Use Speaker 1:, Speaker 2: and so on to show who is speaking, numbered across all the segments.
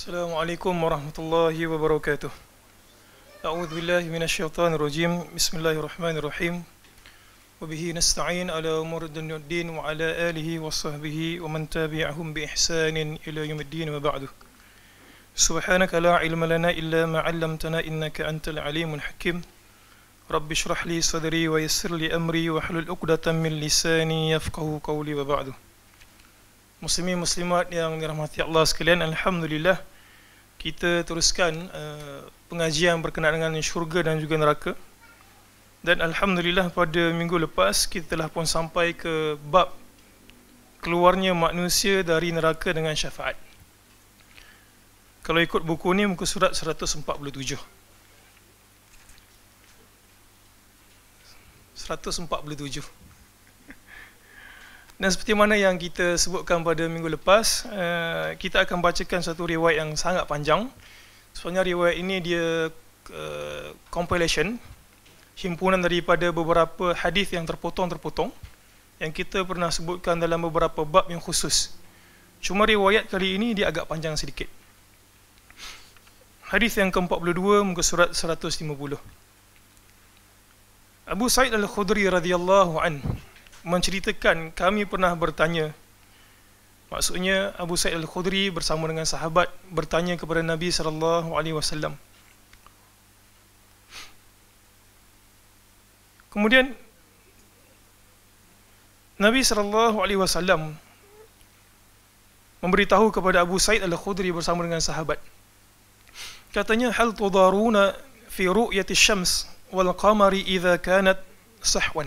Speaker 1: Assalamualaikum warahmatullahi wabarakatuh. A'udzu billahi minasyaitonir rajim. Bismillahirrahmanirrahim. Wa bihi nasta'in ala umuri dunya waddin wa ala alihi washabbihi wa man tabi'ahum bi ihsanin ila yaumiddin wa ba'du. Subhanaka la ilma lana illa ma 'allamtana innaka antal alimul hakim. Rabbi shrah li sadri wa yassir li amri wa hlul 'uqdatam min lisani yafqahu qawli wa ba'du. Muslimin muslimat yang dirahmati Allah sekalian, alhamdulillah kita teruskan pengajian berkenaan dengan syurga dan juga neraka. Dan alhamdulillah pada minggu lepas kita telah pun sampai ke bab keluarnya manusia dari neraka dengan syafaat. Kalau ikut buku ni muka surat 147. 147. Dan seperti mana yang kita sebutkan pada minggu lepas, kita akan bacakan satu riwayat yang sangat panjang. Sebenarnya riwayat ini dia compilation, himpunan daripada beberapa hadis yang terpotong-terpotong yang kita pernah sebutkan dalam beberapa bab yang khusus. Cuma riwayat kali ini dia agak panjang sedikit. Hadis yang ke-42 muka surat 150. Abu Sa'id Al-Khudri radhiyallahu anhu menceritakan, kami pernah bertanya, maksudnya Abu Sa'id Al-Khudri bersama dengan sahabat bertanya kepada Nabi SAW. Kemudian Nabi SAW memberitahu kepada Abu Sa'id Al-Khudri bersama dengan sahabat, katanya, hal tudaruna fi ru'yati syams wal qamari idza kanat sahwan.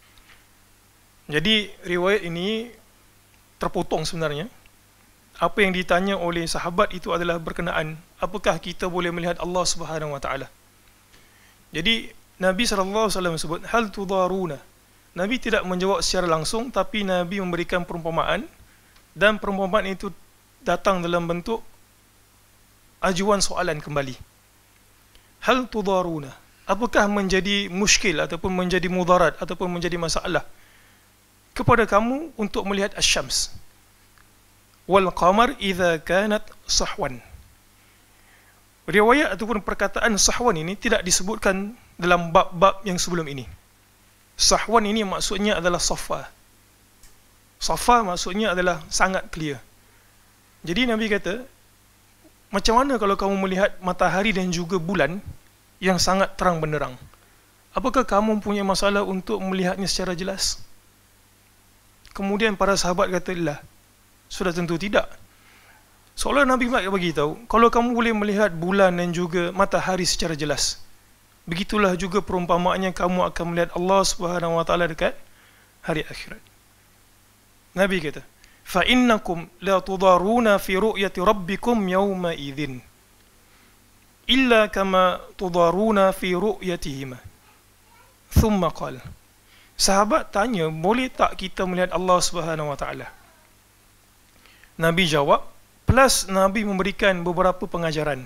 Speaker 1: Jadi riwayat ini terpotong sebenarnya. Apa yang ditanya oleh sahabat itu adalah berkenaan apakah kita boleh melihat Allah Subhanahu Wa Taala. Jadi Nabi SAW sebut hal tudaruna. Nabi tidak menjawab secara langsung, tapi Nabi memberikan perumpamaan, dan perumpamaan itu datang dalam bentuk ajuan soalan kembali. Hal tudaruna, apakah menjadi muskil ataupun menjadi mudarat ataupun menjadi masalah kepada kamu untuk melihat asy-syams wal qamar idza kanat sahwan. Riwayat ataupun perkataan sahwan ini tidak disebutkan dalam bab-bab yang sebelum ini. Sahwan ini maksudnya adalah safa. Safa maksudnya adalah sangat clear. Jadi Nabi kata, macam mana kalau kamu melihat matahari dan juga bulan yang sangat terang benderang? Apakah kamu punya masalah untuk melihatnya secara jelas? Kemudian para sahabat kata, lah, sudah tentu tidak. Seolah Nabi bagi tahu, kalau kamu boleh melihat bulan dan juga matahari secara jelas, begitulah juga perumpamaannya kamu akan melihat Allah Subhanahu Wa Taala dekat hari akhirat. Nabi kata, fa innakum la tudaruna fi ru'yati rabbikum yawma idzin illa kama tudaruna fi ru'yatihima. Thumma qala, sahabat tanya, boleh tak kita melihat Allah Subhanahu Wa Taala? Nabi jawab, plus Nabi memberikan beberapa pengajaran.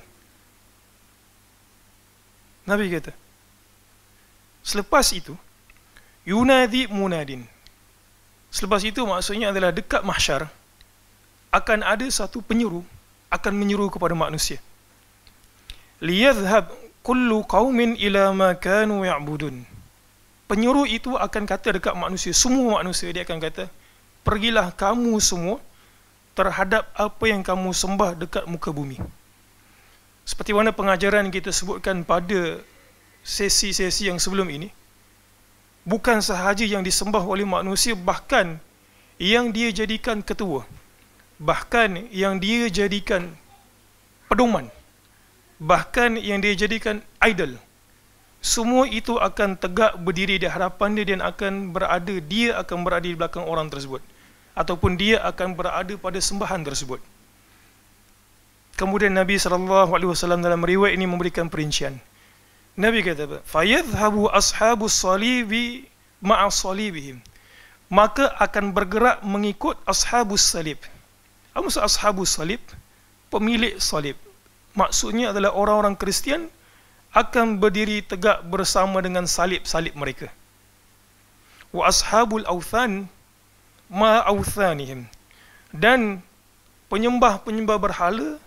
Speaker 1: Nabi kata, selepas itu, yunadi munadin. Selepas itu maksudnya adalah dekat mahsyar akan ada satu penyeru, akan menyeru kepada manusia. Liyadhhab kullu qaumin ila ma kanu ya'budun. Penyuruh itu akan kata dekat manusia, semua manusia, dia akan kata, pergilah kamu semua terhadap apa yang kamu sembah dekat muka bumi. Seperti mana pengajaran kita sebutkan pada sesi-sesi yang sebelum ini, bukan sahaja yang disembah oleh manusia, bahkan yang dia jadikan ketua, bahkan yang dia jadikan pedoman, bahkan yang dia jadikan idol, semua itu akan tegak berdiri di hadapan dia dan dia akan berada di belakang orang tersebut, ataupun dia akan berada pada sembahan tersebut. Kemudian Nabi SAW dalam riwayat ini memberikan perincian. Nabi kata, fayadhhabu ashabus salibi ma'a salibihim. Maka akan bergerak mengikut ashabus salib. Apa maksud ashabus salib? Pemilik salib. Maksudnya adalah orang-orang Kristian akan berdiri tegak bersama dengan salib-salib mereka. Wa ashabul awthan ma awthanihim. Dan penyembah-penyembah berhala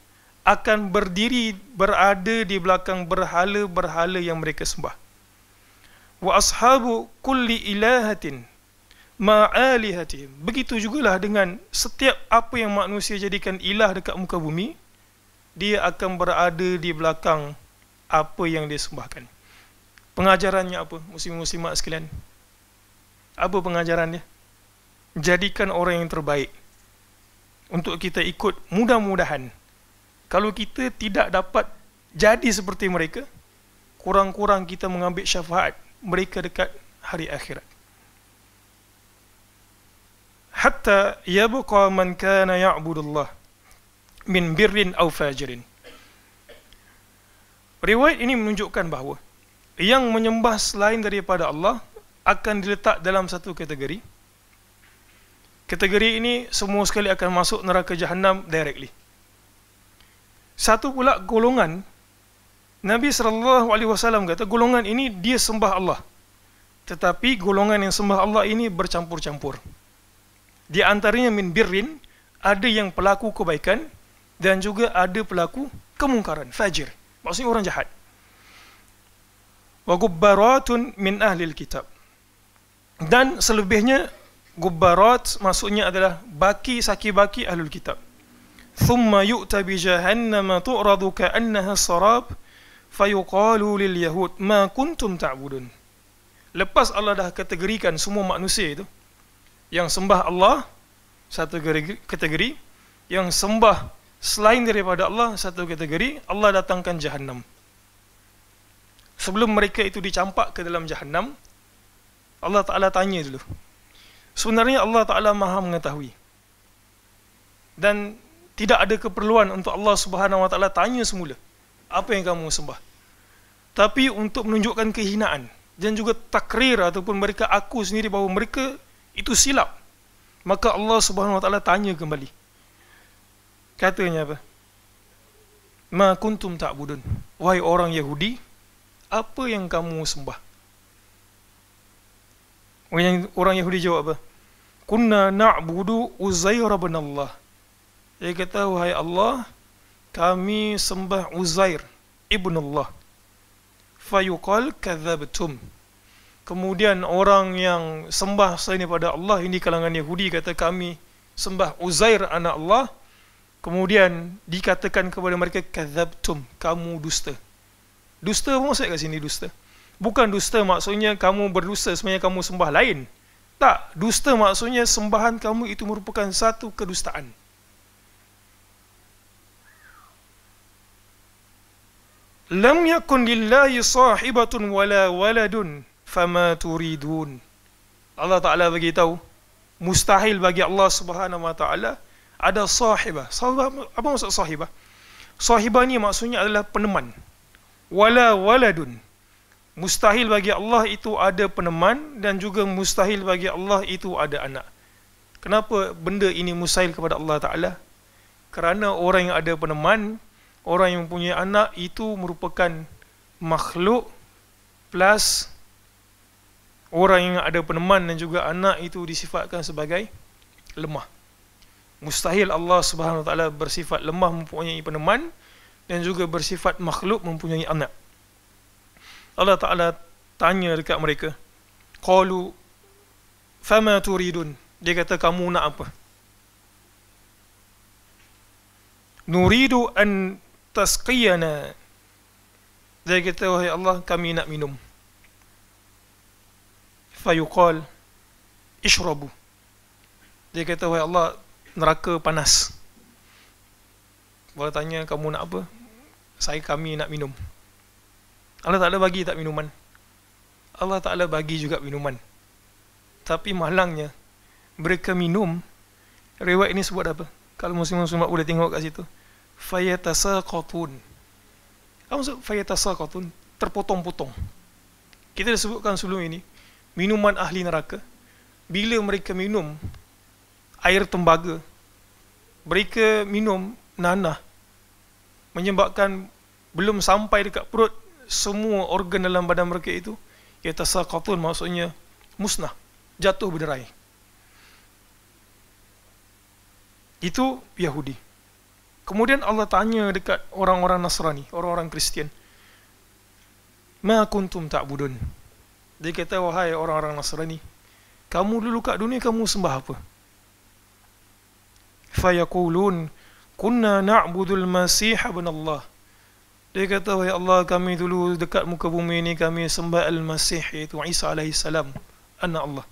Speaker 1: akan berdiri berada di belakang berhala-berhala yang mereka sembah. Wa ashabu kulli ilahatin ma'alihatihim. Begitu jugalah dengan setiap apa yang manusia jadikan ilah dekat muka bumi, dia akan berada di belakang apa yang dia sembahkan. Pengajarannya apa, muslim-muslimat sekalian? Apa pengajarannya? Jadikan orang yang terbaik untuk kita ikut. Mudah-mudahan kalau kita tidak dapat jadi seperti mereka, kurang-kurang kita mengambil syafaat mereka dekat hari akhirat. Hatta yabqa man kana ya'budullah min birrin aw fajirin. Riwayat ini menunjukkan bahawa yang menyembah selain daripada Allah akan diletak dalam satu kategori. Kategori ini semua sekali akan masuk neraka Jahannam directly. Satu pula golongan, Nabi SAW kata golongan ini dia sembah Allah, tetapi golongan yang sembah Allah ini bercampur-campur. Di antaranya min birrin, ada yang pelaku kebaikan dan juga ada pelaku kemungkaran, fajir, maksudnya orang jahat. Wa gubbaratun min ahlil kitab, dan selebihnya gubbarat maksudnya adalah baki saki-baki ahlul kitab. Thumma yu'ta bi jahannama tu'radu ka'annaha sarab fayuqalu lil yahud ma kuntum ta'budun. Lepas Allah dah kategorikan semua manusia itu, yang sembah Allah satu kategori, yang sembah selain daripada Allah satu kategori, Allah datangkan Jahannam. Sebelum mereka itu dicampak ke dalam Jahannam, Allah Ta'ala tanya dulu. Sebenarnya Allah Ta'ala maha mengetahui, dan tidak ada keperluan untuk Allah Subhanahu Wa Ta'ala tanya semula apa yang kamu sembah. Tapi untuk menunjukkan kehinaan dan juga takrir ataupun mereka aku sendiri bahawa mereka itu silap, maka Allah Subhanahu Wa Ta'ala tanya kembali. Katanya apa? Ma kuntum ta'budun. Wahai orang Yahudi, apa yang kamu sembah? Orang Yahudi jawab apa? Kunna na'budu Uzair bin Allah. Dia kata, wahai Allah, kami sembah Uzair ibn Allah. Fayuqal kadzabtum. Kemudian orang yang sembah selain daripada Allah ini kalangan Yahudi kata kami sembah Uzair anak Allah. Kemudian dikatakan kepada mereka kadzabtum, kamu dusta. Dusta apa maksud kat sini dusta? Bukan dusta maksudnya kamu berdusta sebenarnya kamu sembah lain. Tak, dusta maksudnya sembahan kamu itu merupakan satu kedustaan. Lam yakun lillahi sahibatun wala waladun fama turidun. Allah Ta'ala beritahu mustahil bagi Allah Subhanahu Wa Ta'ala ada sahibah. Sahibah apa maksud sahibah? Sahibah ni maksudnya adalah peneman. Wala waladun, mustahil bagi Allah itu ada peneman, dan juga mustahil bagi Allah itu ada anak. Kenapa benda ini mustahil kepada Allah Ta'ala? Kerana orang yang ada peneman, orang yang mempunyai anak itu merupakan makhluk plus orang yang ada peneman dan juga anak itu disifatkan sebagai lemah. Mustahil Allah Subhanahu Wa Ta'ala bersifat lemah mempunyai peneman dan juga bersifat makhluk mempunyai anak. Allah Ta'ala tanya dekat mereka, qalu fama turidun. Dia kata kamu nak apa? Nuridu an tasqiyana. Dia kata wahai Allah kami nak minum. Fayuqal ishrabu. Dia kata wahai Allah neraka panas. Allah tanya kamu nak apa? Kami nak minum. Allah Ta'ala bagi tak minuman? Allah Ta'ala bagi juga minuman. Tapi malangnya mereka minum. Riwayat ini sebut apa? Kalau muslim-muslimat boleh tengok kat situ. Fayatasaqatun. Apa maksud fayatasaqatun? Terpotong-potong. Kita dah sebutkan sebelum ini, minuman ahli neraka, bila mereka minum air tembaga, mereka minum nanah, menyebabkan belum sampai dekat perut, semua organ dalam badan mereka itu yatasaqatun, maksudnya musnah, jatuh berderai. Itu Yahudi. Kemudian Allah tanya dekat orang-orang Nasrani, orang-orang Kristian, ma kuntum ta'budun. Dia kata, wahai orang-orang Nasrani, kamu dulu kat dunia kamu sembah apa? Fayaqulun kunna na'budul Masih ibn Allah. Dia kata, wahai Allah, kami dulu dekat muka bumi ini kami sembah Al-Masih, iaitu Isa alaihi salam, anak Allah.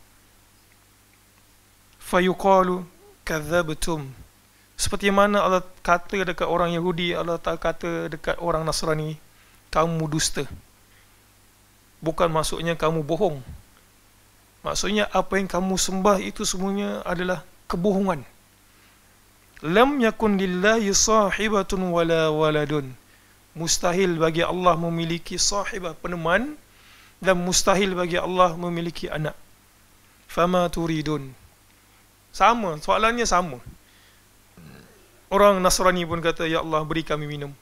Speaker 1: Fayuqalu kadzabtum. Seperti mana Allah kata dekat orang Yahudi, Allah kata dekat orang Nasrani, kamu dusta. Bukan maksudnya kamu bohong. Maksudnya apa yang kamu sembah itu semuanya adalah kebohongan. Lam yakun lillahi sahibatun wala waladun. Mustahil bagi Allah memiliki sahibah, peneman, dan mustahil bagi Allah memiliki anak. Fama turidun. Sama, soalannya sama. Orang Nasrani pun kata, ya Allah, beri kami minum.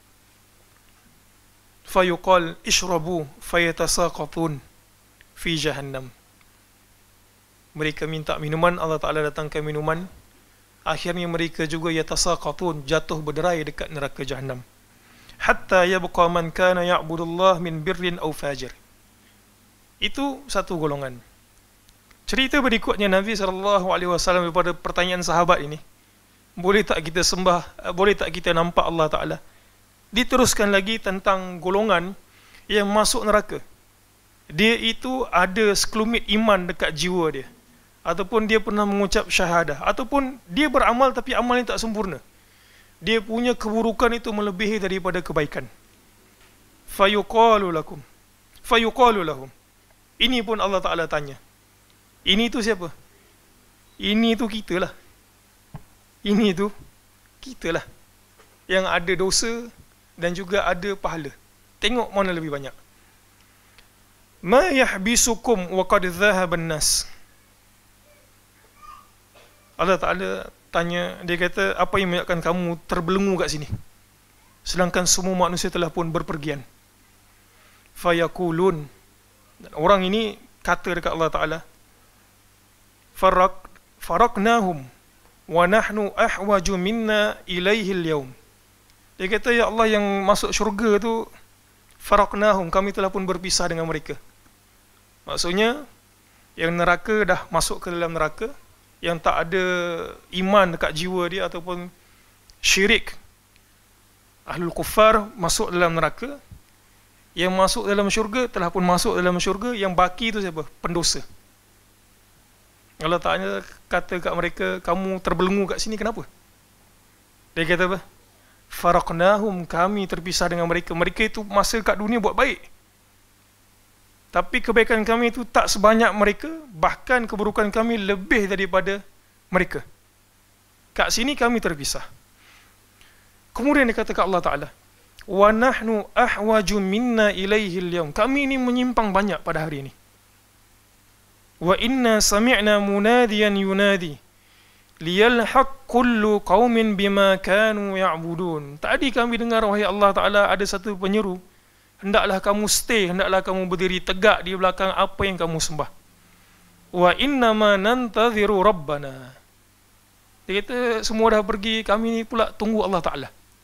Speaker 1: Fayuqal ishrabu fayatasaqatun fi jahannam. Mereka minta minuman, Allah Ta'ala datangkan minuman. Akhirnya mereka juga yatasaqatun, jatuh berderai dekat neraka jahannam. Hatta yabqa man kana ya'budullah min birrin aw fajir. Itu satu golongan. Cerita berikutnya Nabi SAW daripada pertanyaan sahabat ini, boleh tak kita sembah, boleh tak kita nampak Allah Ta'ala? Diteruskan lagi tentang golongan yang masuk neraka. Dia itu ada sekelumit iman dekat jiwa dia, ataupun dia pernah mengucap syahadah, ataupun dia beramal tapi amalnya tak sempurna. Dia punya keburukan itu melebihi daripada kebaikan. Fayuqalu lahum. Ini pun Allah Ta'ala tanya. Ini tu siapa? Ini tu kita lah. Ini tu kita lah, yang ada dosa dan juga ada pahala. Tengok mana lebih banyak. Ma yahbisukum wa qad dhahaba an-nas. Allah Ta'ala tanya, dia kata, apa yang menyebabkan kamu terbelenggu kat sini sedangkan semua manusia telah pun berpergian? Fayaqulun. Orang ini kata dekat Allah Ta'ala, faraqnahum wa nahnu ahwaju minna ilaihi al-yawm. Dia kata, ya Allah, yang masuk syurga tu faraqnahum, kami telah pun berpisah dengan mereka. Maksudnya yang neraka dah masuk ke dalam neraka, yang tak ada iman dekat jiwa dia ataupun syirik, ahlul kufar masuk dalam neraka. Yang masuk dalam syurga telah pun masuk dalam syurga. Yang baki itu siapa? Pendosa. Allah Ta'ala kata kat mereka, kamu terbelenggu kat sini kenapa? Dia kata apa? Faraqnahum, kami terpisah dengan mereka. Mereka itu masa kat dunia buat baik, tapi kebaikan kami itu tak sebanyak mereka, bahkan keburukan kami lebih daripada mereka. Kat sini kami terpisah. Kemudian dia kata kat Allah Ta'ala, wa nahnu ahwaju minna ilaihi al-yawm. Kami ini menyimpang banyak pada hari ini. Wa inna sami'na munadiyan yunadi liyalhaq kullu qaumin bima kanu ya'budun. Tadi kami dengar, wahai Allah Ta'ala, ada satu penyeru, hendaklah kamu stay, hendaklah kamu berdiri tegak di belakang apa yang kamu sembah. Wa innama nantadhiru rabbana. Dia kata, semua dah pergi, kami ni pula tunggu Allah Ta'ala.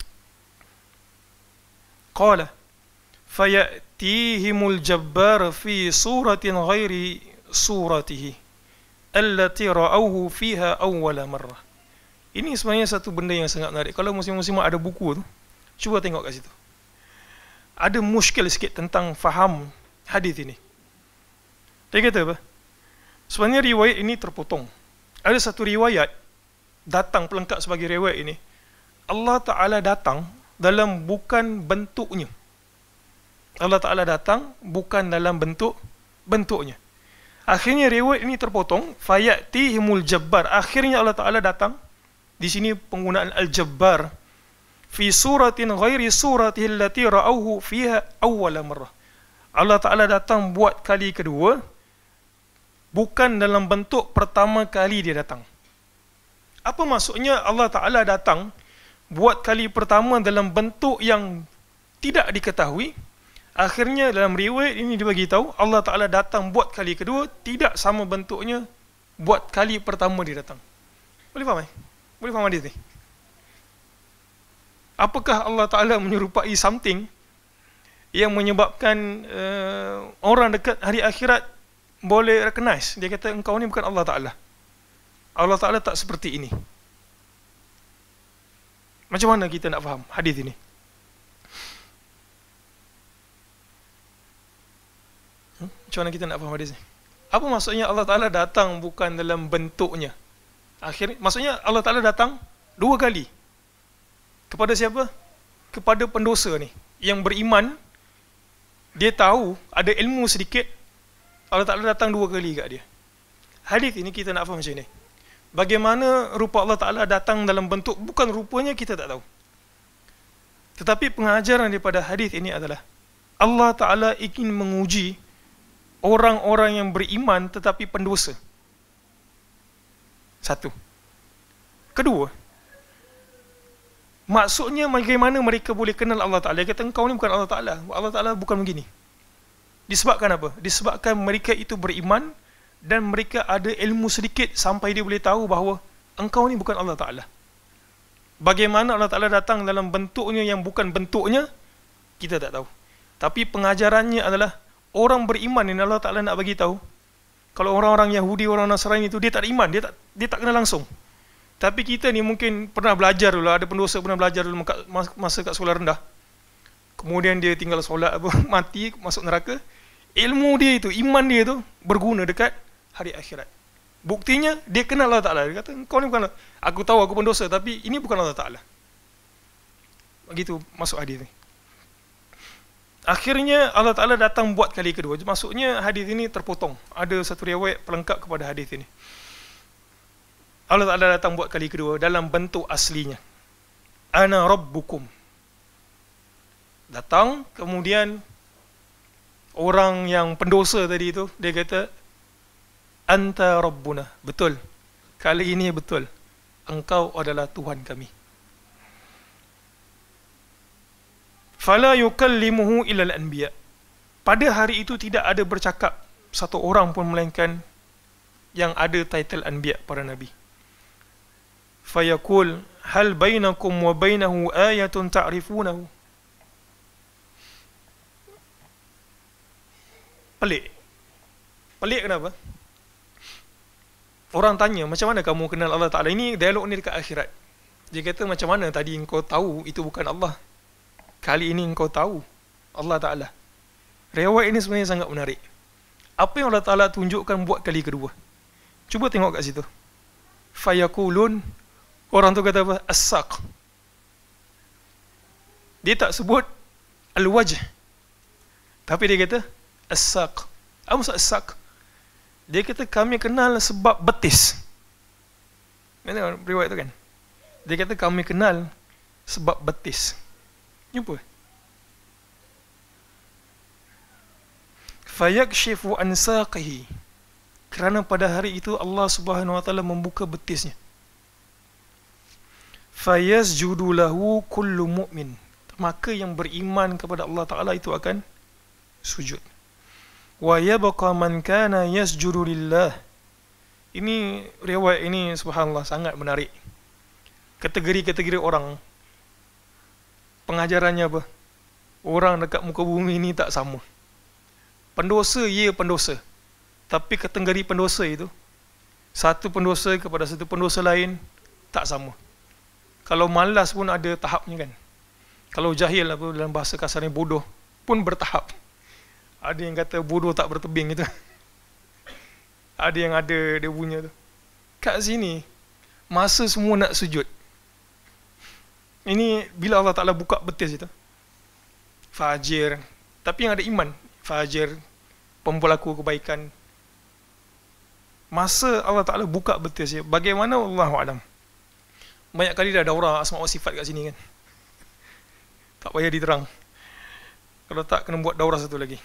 Speaker 1: Qala fayatihimul jabbar fi suratin ghairi suratihi allati ra'awhu fiha awwala marrah. Ini sebenarnya satu benda yang sangat menarik. Kalau muslim-muslimah ada buku tu, cuba tengok kat situ. Ada muskil sikit tentang faham hadis ini. Dia kata apa? Sebenarnya riwayat ini terpotong. Ada satu riwayat datang pelengkap sebagai riwayat ini, Allah Ta'ala datang dalam bukan bentuknya. Allah Ta'ala datang bukan dalam bentuknya. Akhirnya riwayat ini terpotong. Fayatihimul jabbar. Akhirnya Allah Ta'ala datang. Di sini penggunaan al-jabbar. Fi suratin ghairi suratihi allati ra'awhu fiha awwala marrah. Allah Ta'ala datang buat kali kedua, bukan dalam bentuk pertama kali dia datang. Apa maksudnya Allah Ta'ala datang buat kali pertama dalam bentuk yang tidak diketahui? Akhirnya dalam riwayat ini dibagi tahu, Allah Ta'ala datang buat kali kedua, tidak sama bentuknya buat kali pertama dia datang. Boleh faham? Boleh faham hadis ni? Apakah Allah Ta'ala menyerupai something yang menyebabkan orang dekat hari akhirat boleh recognize? Dia kata, engkau ni bukan Allah Ta'ala. Allah Ta'ala tak seperti ini. Macam mana kita nak faham hadis ini? Macam mana kita nak faham hadis ini? Apa maksudnya Allah Ta'ala datang bukan dalam bentuknya? Akhirnya, maksudnya Allah Ta'ala datang 2 kali. Kepada siapa? Kepada pendosa ni. Yang beriman, dia tahu, ada ilmu sedikit, Allah Ta'ala datang 2 kali kat dia. Hadis ini kita nak faham macam ni. Bagaimana rupa Allah Ta'ala datang dalam bentuk, bukan rupanya kita tak tahu. Tetapi pengajaran daripada hadis ini adalah, Allah Ta'ala ingin menguji orang-orang yang beriman tetapi pendosa. 1. Kedua, maksudnya bagaimana mereka boleh kenal Allah Ta'ala? Dia kata, engkau ni bukan Allah Ta'ala. Allah Ta'ala bukan begini. Disebabkan apa? Disebabkan mereka itu beriman dan mereka ada ilmu sedikit sampai dia boleh tahu bahawa engkau ni bukan Allah Ta'ala. Bagaimana Allah Ta'ala datang dalam bentuknya yang bukan bentuknya, kita tak tahu. Tapi pengajarannya adalah, orang beriman ini Allah Ta'ala nak bagi tahu. Kalau orang-orang Yahudi, orang Nasrani itu, dia tak ada iman, dia tak kenal langsung. Tapi kita ni mungkin pernah belajar dulu, ada pendosa pernah belajar dulu masa kat sekolah rendah. Kemudian dia tinggal solat, mati, masuk neraka. Ilmu dia itu, iman dia itu berguna dekat hari akhirat. Buktinya, dia kenal Allah Ta'ala. Dia kata, kau ni bukan Allah. Aku tahu aku pendosa, tapi ini bukan Allah Ta'ala. Begitu masuk hadis ni. Akhirnya Allah Ta'ala datang buat kali kedua. Maksudnya hadis ini terpotong. Ada satu riwayat pelengkap kepada hadis ini. Allah Ta'ala datang buat kali kedua dalam bentuk aslinya. Ana rabbukum. Datang, kemudian orang yang pendosa tadi itu, dia kata, Anta rabbuna. Betul. Kali ini betul. Engkau adalah Tuhan kami. Fala yukallimuhu ilal anbiya. Pada hari itu tidak ada bercakap satu orang pun melainkan yang ada title anbiya, para nabi. Fayaqul hal bainakum wa bainahu ayatun ta'rifunahu. Pelik kenapa? Orang tanya, macam mana kamu kenal Allah Ta'ala? Ini dialog ni dekat akhirat. Dia kata, macam mana tadi engkau tahu itu bukan Allah? Kali ini engkau tahu Allah Ta'ala. Riwayat ini sebenarnya sangat menarik. Apa yang Allah Ta'ala tunjukkan buat kali kedua? Cuba tengok kat situ. Fayaqulun. Orang tu kata apa? As-saq. Dia tak sebut al-wajh. Tapi dia kata as-saq. Apa maksud as-saq? Dia kata kami kenal sebab betis. Mana riwayat tu kan? Dia kata kami kenal sebab betis. Jumpa. Fayakshifu an saqihi. Kerana pada hari itu Allah Subhanahu wa taala membuka betisnya. Fayasjudu lahu kullu mu'min. Maka yang beriman kepada Allah Ta'ala itu akan sujud. Wa yabqa man kana yasjudu lillah. Ini riwayat ini subhanallah sangat menarik. Kategori-kategori orang. Pengajarannya apa? Orang dekat muka bumi ini tak sama. Pendosa, ya pendosa. Tapi kategori pendosa itu, satu pendosa kepada satu pendosa lain tak sama. Kalau malas pun ada tahapnya kan. Kalau jahil apa dalam bahasa kasarnya bodoh pun bertahap. Ada yang kata bodoh tak bertebing itu. Ada yang ada dia punya tu. Kat sini masa semua nak sujud. Ini bila Allah Ta'ala buka betis itu. Fajir. Tapi yang ada iman. Fajir. Pembelaku kebaikan. Masa Allah Ta'ala buka betis ya. Bagaimana Allahu'alam. Banyak kali dah ada orang asma wa sifat kat sini kan. Tak payah diterang. Kalau tak kena buat daurah satu lagi.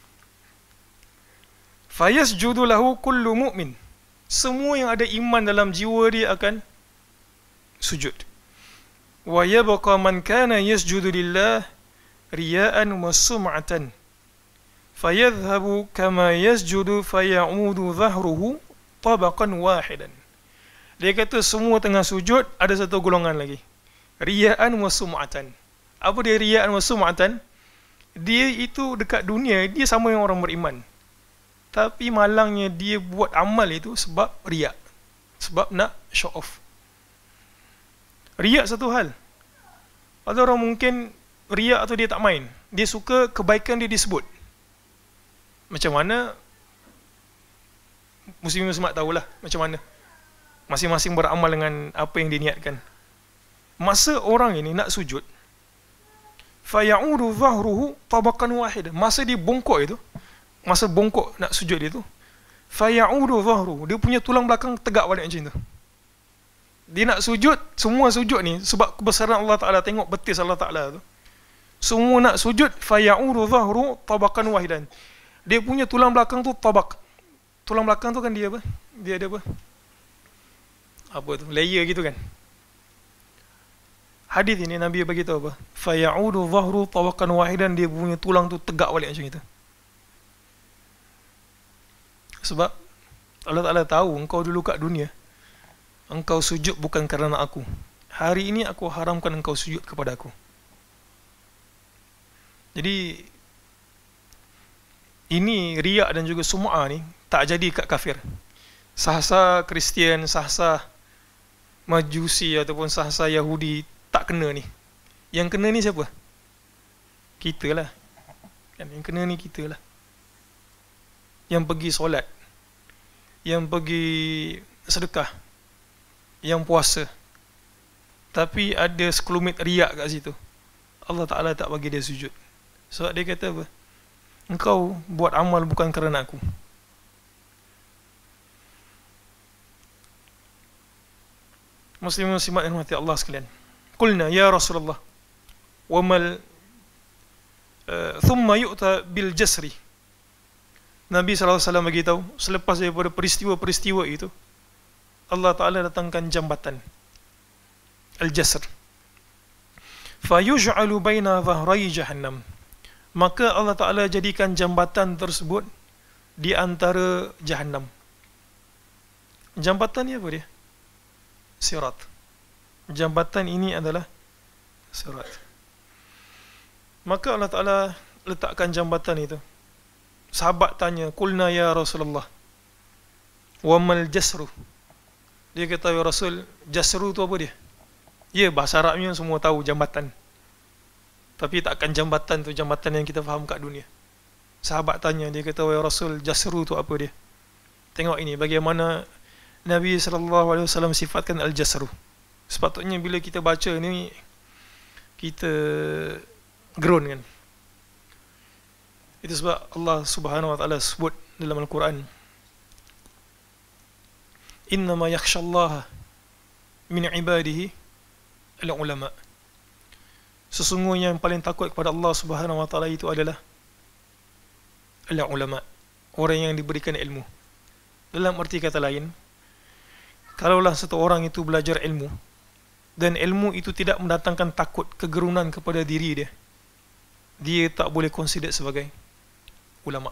Speaker 1: Fayasjudu lahu kullu mu'min. Semua yang ada iman dalam jiwa dia akan sujud. Wa yabqa man kana yasjudu lillah riya'an wa sum'atan. Fayadhhabu kama yasjudu faya'udu dhahruhu tabaqan wahidan. Dia kata semua tengah sujud, ada satu golongan lagi Riya'an wa sum'atan. Apa dia riya'an wa sum'atan? Dia itu dekat dunia, dia sama dengan orang beriman. Tapi malangnya dia buat amal itu sebab riya'. Sebab nak show off. Riya' satu hal. Ada orang mungkin riya' atau dia tak main. Dia suka kebaikan dia disebut. Macam mana? Muslim-muslimat tahulah macam mana. Masing-masing beramal dengan apa yang diniatkan. Masa orang ini nak sujud, faya'udu dhahruhu tabaqan wahid. Masa dia bongkok itu, masa bongkok nak sujud dia tu, faya'udu dhahruhu, dia punya tulang belakang tegak balik macam tu. Dia nak sujud, semua sujud ni sebab kebesaran Allah Ta'ala, tengok betis Allah Ta'ala tu. Semua nak sujud, faya'udu dhahruhu tabaqan wahidan. Dia punya tulang belakang tu tabaq. Tulang belakang tu kan dia apa? Dia ada apa? Apa tu? Layer gitu kan. Hadis ini Nabi bagi tahu apa? Faya'udu dhahru tawaqan wahidan, dia punya tulang tu tegak balik macam itu. Sebab Allah Ta'ala tahu engkau dulu kat dunia, engkau sujud bukan kerana aku. Hari ini aku haramkan engkau sujud kepada aku. Jadi ini riya' dan juga sum'ah ni tak jadi kat kafir. Sahsa Kristian, sahsa Majusi ataupun sahsa Yahudi tak kena ni. Yang kena ni siapa? Kita lah. Kan, yang kena ni kita lah. Yang pergi solat, yang pergi sedekah, yang puasa, tapi ada sekelumit riak kat situ, Allah Ta'ala tak bagi dia sujud. Sebab dia kata apa? Engkau buat amal bukan kerana aku. Muslim-muslimat yang rahmati Allah sekalian, qulna ya Rasulullah wa mal thumma yu'ta bil jasri. Nabi SAW beritahu, selepas daripada peristiwa-peristiwa itu, Allah Ta'ala datangkan jambatan al-jasr, fayuj'alu baina dhahrai jahannam, maka Allah Ta'ala jadikan jambatan tersebut di antara jahannam. Jambatan ni apa dia? Sirat. Jambatan ini adalah sirat. Maka Allah Ta'ala letakkan jambatan itu. Sahabat tanya, qulna ya Rasulullah wa mal jasru. Dia kata, ya Rasul, jasru tu apa dia? Ya, bahasa Arabnya semua tahu jambatan, tapi takkan jambatan tu jambatan yang kita faham kat dunia. Sahabat tanya, dia kata, ya Rasul, jasru tu apa dia? Tengok ini bagaimana Nabi SAW sifatkan al-jasru. Sepatutnya bila kita baca ni, kita groan kan. Itu sebab Allah Subhanahu Wa Ta'ala sebut dalam Al-Quran, innama yakhshallaha min ibadihi al-ulama. Sesungguhnya yang paling takut kepada Allah Subhanahu Wa Ta'ala itu adalah al-ulama, orang yang diberikan ilmu. Dalam arti kata lain, kalaulah satu orang itu belajar ilmu dan ilmu itu tidak mendatangkan takut, kegerunan kepada diri dia, dia tak boleh consider sebagai ulama.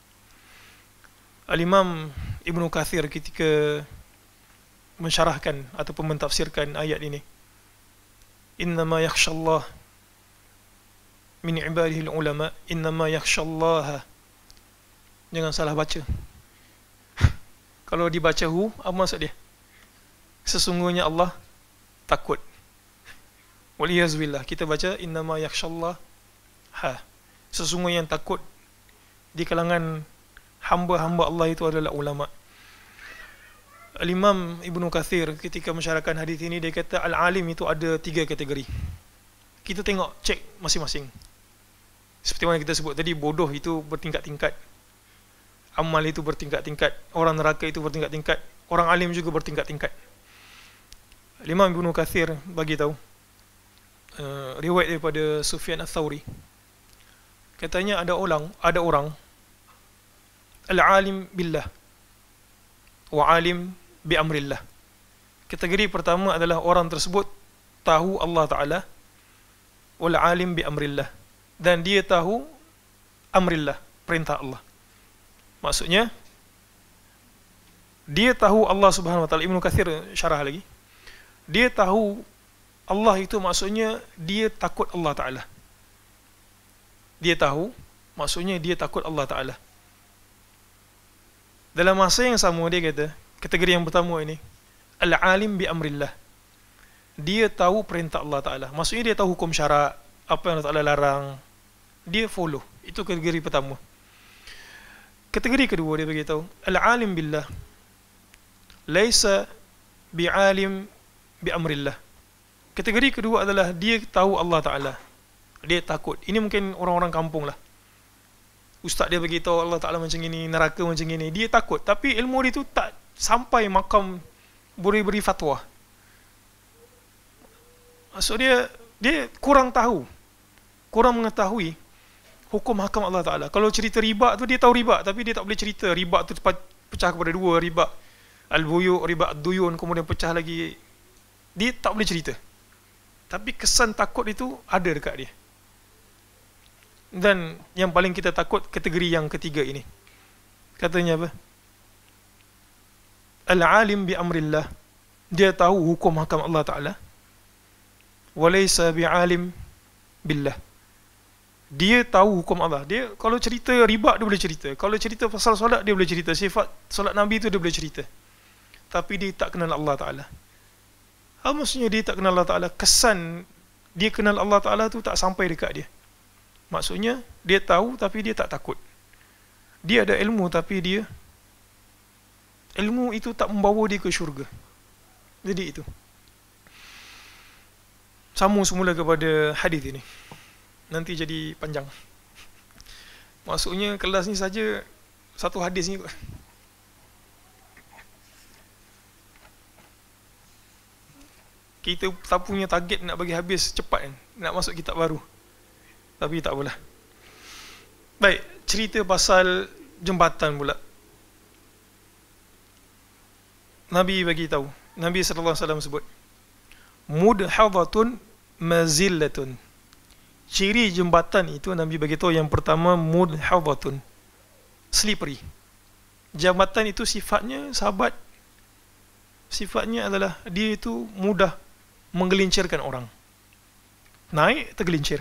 Speaker 1: Al-Imam Ibnu Kathir ketika mensyarahkan ataupun mentafsirkan ayat ini, innama yakhshallah min ibadihi al-ulama, innama yakhshallaha, jangan salah baca. Kalau dibaca hu, apa maksud dia? Sesungguhnya Allah takut. Waliyazbillah, kita baca innama yakhshallah ha. Sesungguhnya yang takut di kalangan hamba-hamba Allah itu adalah ulama. Al-Imam Ibnu Kathir ketika mensyarahkan hadis ini, dia kata al-alim itu ada 3 kategori. Kita tengok, cek masing-masing. Seperti mana kita sebut tadi, bodoh itu bertingkat-tingkat, amal itu bertingkat-tingkat, orang neraka itu bertingkat-tingkat, orang alim juga bertingkat-tingkat. Imam Ibnu Kathir bagi tahu riwayat daripada Sufyan Ats-Tsauri, katanya ada orang al-alim billah wa alim bi amrillah. Kategori pertama adalah orang tersebut tahu Allah Ta'ala, wal alim bi amrillah, dan dia tahu amrillah, perintah Allah. Maksudnya dia tahu Allah Subhanahu Wa Ta'ala. Ibnu Kathir syarah lagi, dia tahu Allah itu maksudnya dia takut Allah Ta'ala. Dia tahu, maksudnya dia takut Allah Ta'ala. Dalam masa yang sama dia kata, kategori yang pertama ini, Al-alim bi amrillah. Dia tahu perintah Allah Ta'ala. Maksudnya dia tahu hukum syarak, apa yang Allah Ta'ala larang, dia follow. Itu kategori pertama. Kategori kedua dia beritahu, Al-alim billah, laisa bi'alim bi amrillah. Kategori kedua adalah dia tahu Allah Ta'ala, dia takut. Ini mungkin orang-orang kampung lah. Ustaz dia beritahu Allah Ta'ala macam ini, neraka macam ini, dia takut. Tapi ilmu dia tu tak sampai makam beri fatwa. Maksud dia kurang tahu, kurang mengetahui hukum hakam Allah Ta'ala. Kalau cerita riba tu dia tahu riba, tapi dia tak boleh cerita riba tu pecah kepada dua, riba al-buyu', riba ad-duyun, kemudian pecah lagi. Dia tak boleh cerita. Tapi kesan takut itu ada dekat dia. Dan yang paling kita takut kategori yang ketiga ini. Katanya apa? Al-alim bi amrillah. Dia tahu hukum hakam Allah Ta'ala. Walaysa bi'alim billah. Dia tahu hukum Allah. Dia kalau cerita riba dia boleh cerita. Kalau cerita pasal solat dia boleh cerita. Sifat solat Nabi tu dia boleh cerita. Tapi dia tak kenal Allah Ta'ala. Apa maksudnya dia tak kenal Allah Ta'ala? Kesan dia kenal Allah Ta'ala tu tak sampai dekat dia. Maksudnya dia tahu tapi dia tak takut. Dia ada ilmu tapi dia ilmu itu tak membawa dia ke syurga. Jadi itu sambung semula kepada hadis ini. Nanti jadi panjang. Maksudnya kelas ni saja satu hadis ni kot. Kita tak punya target nak bagi habis cepat kan, nak masuk kitab baru. Tapi tak apalah. Baik, cerita pasal jembatan pula. Nabi bagi tahu, Nabi sallallahu alaihi wasallam sebut, mudhadatun mazillatun. Ciri jembatan itu Nabi bagi tahu yang pertama, mudhadatun, slippery. Jambatan itu sifatnya, sahabat, sifatnya adalah dia itu mudah menggelincirkan orang. Naik tergelincir.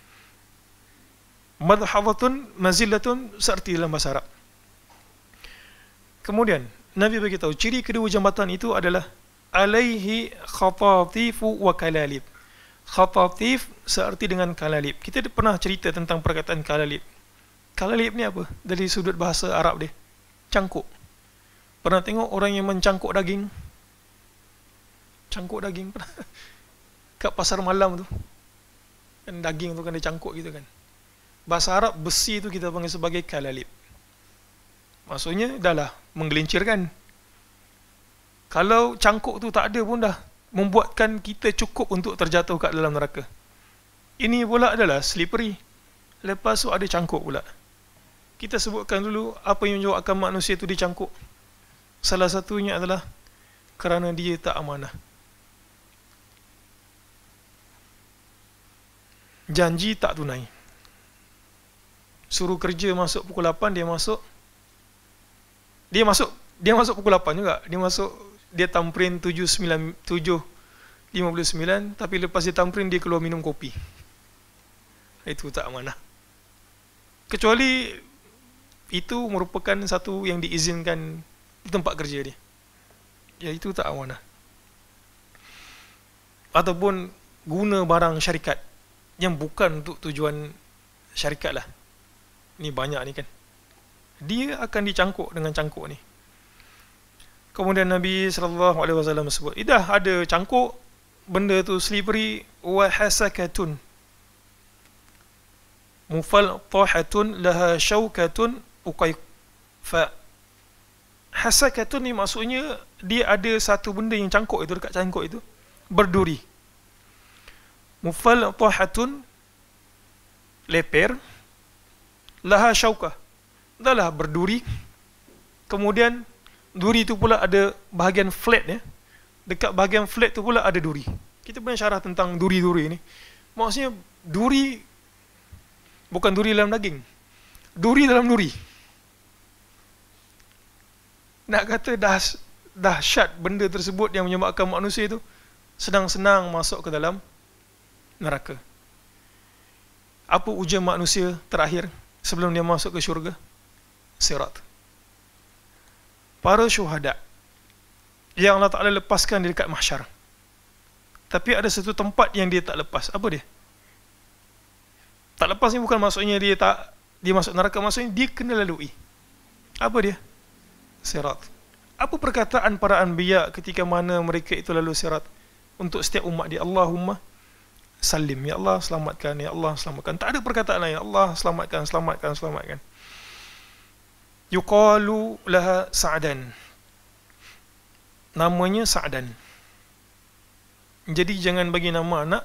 Speaker 1: Mudhadatun mazillatun seerti dalam bahasa Arab. Kemudian Nabi bagi tahu ciri kedua jambatan itu adalah alaihi khatatifu wa kalalib. Khatatif seerti dengan kalalib. Kita pernah cerita tentang perkataan kalalib. Kalalib ni apa? Dari sudut bahasa Arab dia, cangkuk. Pernah tengok orang yang mencangkuk daging? Cangkuk daging pernah? Kat pasar malam tu kan daging tu kan dia cangkuk gitu kan. Bahasa Arab besi tu kita panggil sebagai kalalib. Maksudnya dah lah menggelincirkan. Kalau cangkuk tu tak ada pun dah membuatkan kita cukup untuk terjatuh kat dalam neraka. Ini pula adalah slippery. Lepas tu ada cangkuk pula. Kita sebutkan dulu apa yang menyebabkan manusia tu dicangkuk. Salah satunya adalah kerana dia tak amanah. Janji tak tunai. Suruh kerja masuk pukul 8, dia masuk pukul 8 juga. Dia tamprin 7.59, tapi lepas dia tamprin dia keluar minum kopi. Itu tak amanah. Kecuali itu merupakan satu yang diizinkan di tempat kerja dia. Ya, itu tak amanah. Ataupun guna barang syarikat yang bukan untuk tujuan syarikat lah. Ni banyak ni kan. Dia akan dicangkuk dengan cangkuk ni. Kemudian Nabi SAW sebut, dah ada cangkuk, benda tu slippery, wa hasakatun mufaltahatun laha syaukatun uqay. Fa hasakatun ni maksudnya dia ada satu benda yang cangkuk itu, dekat cangkuk itu berduri. Mufaltahatun leper, laha syaukah, dah lah berduri. Kemudian duri tu pula ada bahagian flat ya. Dekat bahagian flat tu pula ada duri. Kita punya syarah tentang duri-duri ni. Maksudnya duri bukan duri dalam daging. Duri dalam duri. Nak kata dahsyat benda tersebut yang menyebabkan manusia tu senang-senang masuk ke dalam neraka. Apa ujian manusia terakhir sebelum dia masuk ke syurga? Sirat. Para syuhada yang Allah Ta'ala lepaskan di dekat mahsyar. Tapi ada satu tempat yang dia tak lepas. Apa dia? Tak lepas ni bukan maksudnya dia masuk neraka, maksudnya dia kena lalui. Apa dia? Sirat. Apa perkataan para anbiya ketika mana mereka itu lalu sirat? Untuk setiap umat dia, Allahumma salim, ya Allah selamatkan, ya Allah selamatkan. Tak ada perkataan lain, ya Allah selamatkan, selamatkan, selamatkan. Yuqalu laha Sa'dan. Namanya Sa'dan. Jadi jangan bagi nama anak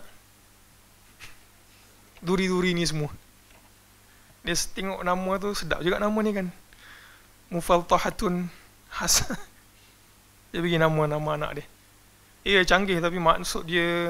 Speaker 1: duri-duri ni semua. Dia tengok nama tu, sedap juga nama ni kan. Mufaltahatun Hasan. Dia bagi nama anak dia. Canggih, tapi maksud dia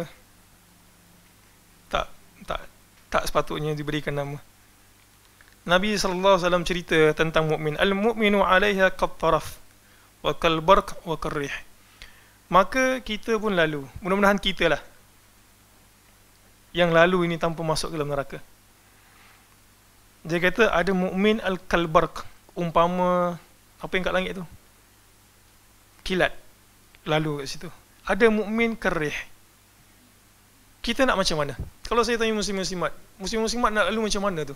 Speaker 1: tak sepatutnya diberikan nama. Nabi SAW cerita tentang mukmin. Al-mu'minu 'alaiha qattaraf wa kalbarq wa karrih. Maka kita pun lalu. Mudah-mudahan kita lah yang lalu ini tanpa masuk ke dalam neraka. Dia kata ada mukmin al-kalbarq, umpama apa yang kat langit tu? Kilat. Lalu kat situ. Ada mukmin karrih. Kita nak macam mana? Kalau saya tanya muslim-muslimat nak lalu macam mana tu?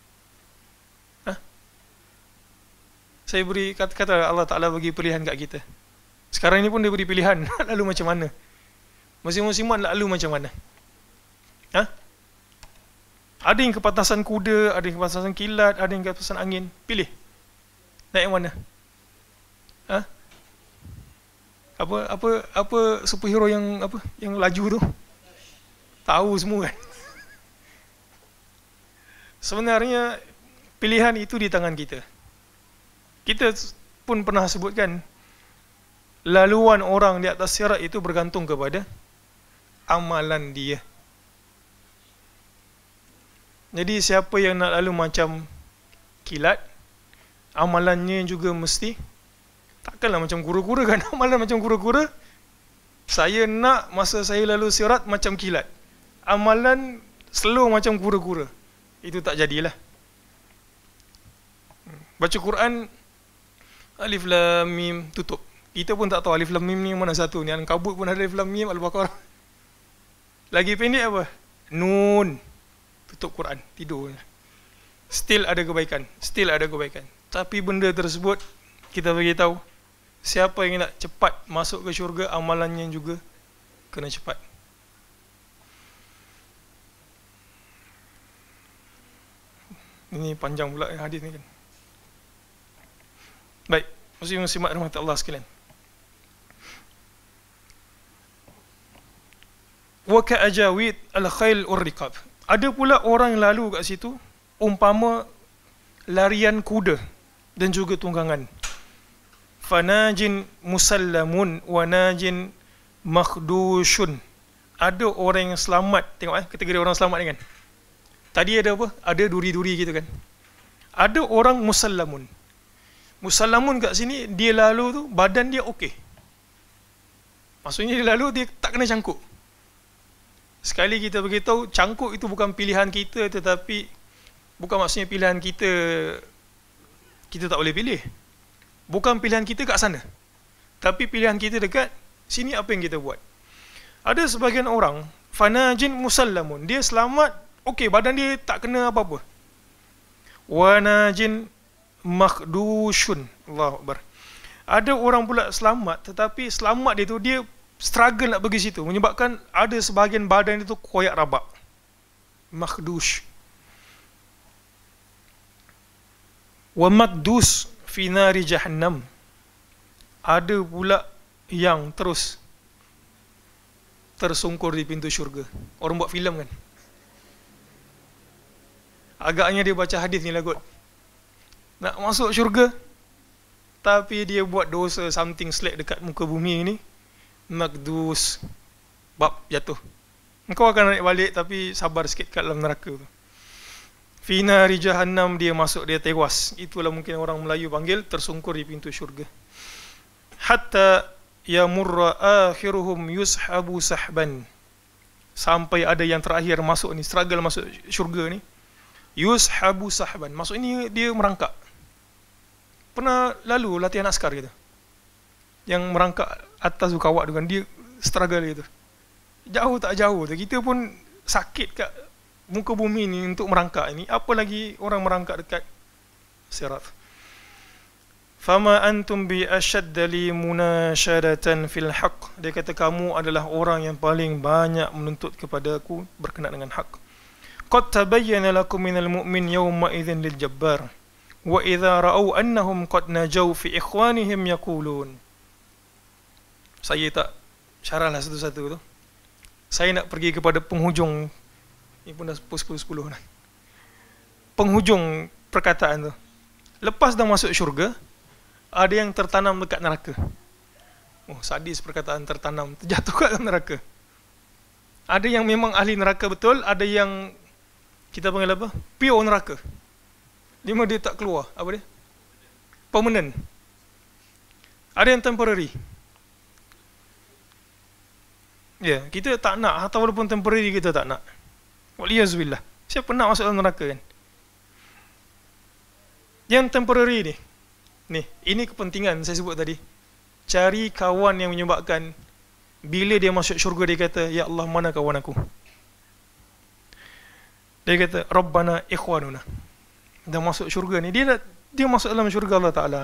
Speaker 1: Saya beri kata Allah Ta'ala bagi pilihan kat kita. Sekarang ni pun dia beri pilihan nak lalu macam mana. Muslim-muslimat nak lalu macam mana? Ada yang kepatasan kuda, ada yang kepatasan kilat, ada yang kepatasan angin. Pilih. Nak yang mana? Apa superhero yang laju tu? Tahu semua kan? Sebenarnya pilihan itu di tangan kita. Kita pun pernah sebutkan, laluan orang di atas sirat itu bergantung kepada amalan dia. Jadi siapa yang nak lalu macam kilat, amalannya juga mesti, takkanlah macam kura-kura kan. Amalan macam kura-kura, saya nak masa saya lalu sirat macam kilat, amalan slow macam kura-kura, itu tak jadilah. Baca Quran Alif Lam Mim tutup. Kita pun tak tahu Alif Lam Mim ni mana satu ni. Al-Kabut pun ada Alif Lam Mim, Al-Baqarah. Lagi pendek apa? Nun. Tutup Quran, tidur. Still ada kebaikan, Tapi benda tersebut kita bagi tahu, siapa yang nak cepat masuk ke syurga, amalannya juga kena cepat. Ini panjang pula hadis ni kan. Baik, muslim-muslimat rahmat Allah sekalian. Wa ka'ajawid al-khail ur-riqab. Ada pula orang yang lalu kat situ umpama larian kuda dan juga tunggangan. Fanajin musallamun wa najin makhdushun. Ada orang yang selamat. Tengok kategori orang selamat ni kan. Tadi ada apa? Ada duri-duri gitu kan. Ada orang musallamun. Musallamun kat sini, dia lalu tu badan dia okey. Maksudnya dia lalu, dia tak kena cangkuk. Sekali kita beritahu, cangkuk itu bukan pilihan kita, tetapi bukan maksudnya pilihan kita tak boleh pilih. Bukan pilihan kita kat sana, tapi pilihan kita dekat sini, apa yang kita buat. Ada sebagian orang, fanajin musallamun, dia selamat, okey, badan dia tak kena apa-apa. Wanajin makhdushun. Allahu Akbar. Ada orang pula selamat, tetapi selamat dia tu, dia struggle nak pergi situ, menyebabkan ada sebahagian badan itu koyak rabak. Makhdush. Wa makdus fi nari jahannam. Ada pula yang terus tersungkur di pintu syurga. Orang buat filem kan. Agaknya dia baca hadis ni lah kot. Nak masuk syurga, tapi dia buat dosa something slack dekat muka bumi ini, makdus, bab jatuh. Engkau akan naik balik, tapi sabar sikit kat dalam neraka tu. Fina ri jahannam, dia masuk, dia tewas. Itulah mungkin orang Melayu panggil tersungkur di pintu syurga. Hatta yamurra akhiruhum yushabu sahban, sampai ada yang terakhir masuk ni, struggle masuk syurga ni, yushabu sahban, maksud ni dia merangkak. Pernah lalu latihan askar gitu, yang merangkak atas tu kawat tu kan, dia struggle gitu, jauh tak jauh tu, kita pun sakit kat muka bumi ni untuk merangkak ini, apa lagi orang merangkak dekat sirat. Fama antum bi ashadda li munashadatan fil haqq, dia kata kamu adalah orang yang paling banyak menuntut kepada aku berkenaan dengan hak. Qad tabayyana lakum minal mu'min yawma idzin lil jabbar wa idza ra'aw annahum qad najaw fi ikhwanihim yaqulun. Saya tak syarahlah satu-satu tu, saya nak pergi kepada penghujung ni, pun dah 10 dah, penghujung perkataan tu. Lepas dah masuk syurga, ada yang tertanam dekat neraka. Oh, sadis perkataan tertanam, terjatuh kat neraka. Ada yang memang ahli neraka betul, ada yang kita panggil apa? Pure neraka. Dia dia tak keluar, apa dia? Permanent. Ada yang temporary. Ya, kita tak nak, atau walaupun temporary kita tak nak. Waliyazubillah. Siapa nak masuk dalam neraka kan? Yang temporary ni, ini kepentingan saya sebut tadi. Cari kawan yang menyebabkan bila dia masuk syurga dia kata, ya Allah, mana kawan aku? Dia kata, Rabbana ikhwanuna. Dah masuk syurga ni, dia masuk dalam syurga Allah Ta'ala.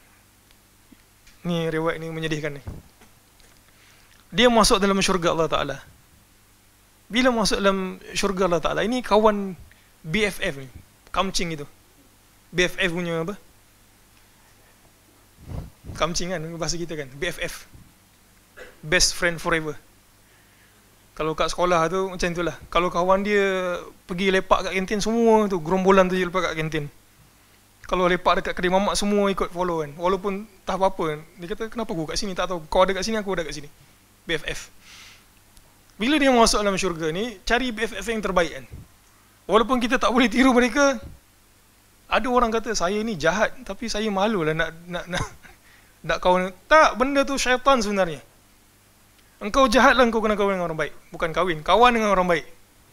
Speaker 1: Ni riwayat ni menyedihkan ni. Dia masuk dalam syurga Allah Ta'ala. Bila masuk dalam syurga Allah Ta'ala, ini kawan BFF ni, kamcing itu. BFF punya apa? Kamcing kan, bahasa kita kan, BFF, best friend forever. Kalau kat sekolah tu macam itulah. Kalau kawan dia pergi lepak kat kantin, semua tu gerombolan tu je lepak kat kantin. Kalau lepak dekat kedai mamak, semua ikut follow kan, walaupun tak apa-apa. Dia kata, kenapa aku kat sini, tak tahu, kau ada kat sini, aku ada kat sini. BFF. Bila dia masuk dalam syurga ni, cari BFF yang terbaik kan. Walaupun kita tak boleh tiru mereka. Ada orang kata, saya ni jahat, tapi saya malu lah nak kawan. Tak, benda tu syaitan sebenarnya. Engkau jahat lah, engkau kena kawan dengan orang baik. Bukan kahwin, kawan dengan orang baik.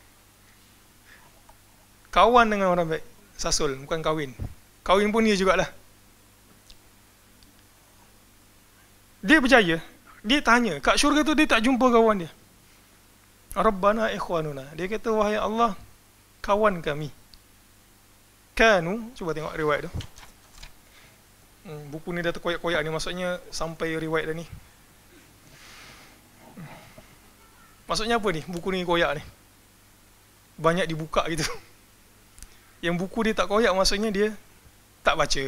Speaker 1: Kawan dengan orang baik. Sasul, bukan kahwin. Kahwin pun dia jugalah. Dia berjaya. Dia tanya, kat syurga tu dia tak jumpa kawan dia. Rabbana ikhwanuna. Dia kata, wahai Allah, kawan kami. Kanu, cuba tengok riwayat tu. Buku ni dah terkoyak-koyak ni, maksudnya sampai riwayat dah ni. Maksudnya apa ni, buku ni koyak ni? Banyak dibuka gitu. Yang buku dia tak koyak, maksudnya dia tak baca.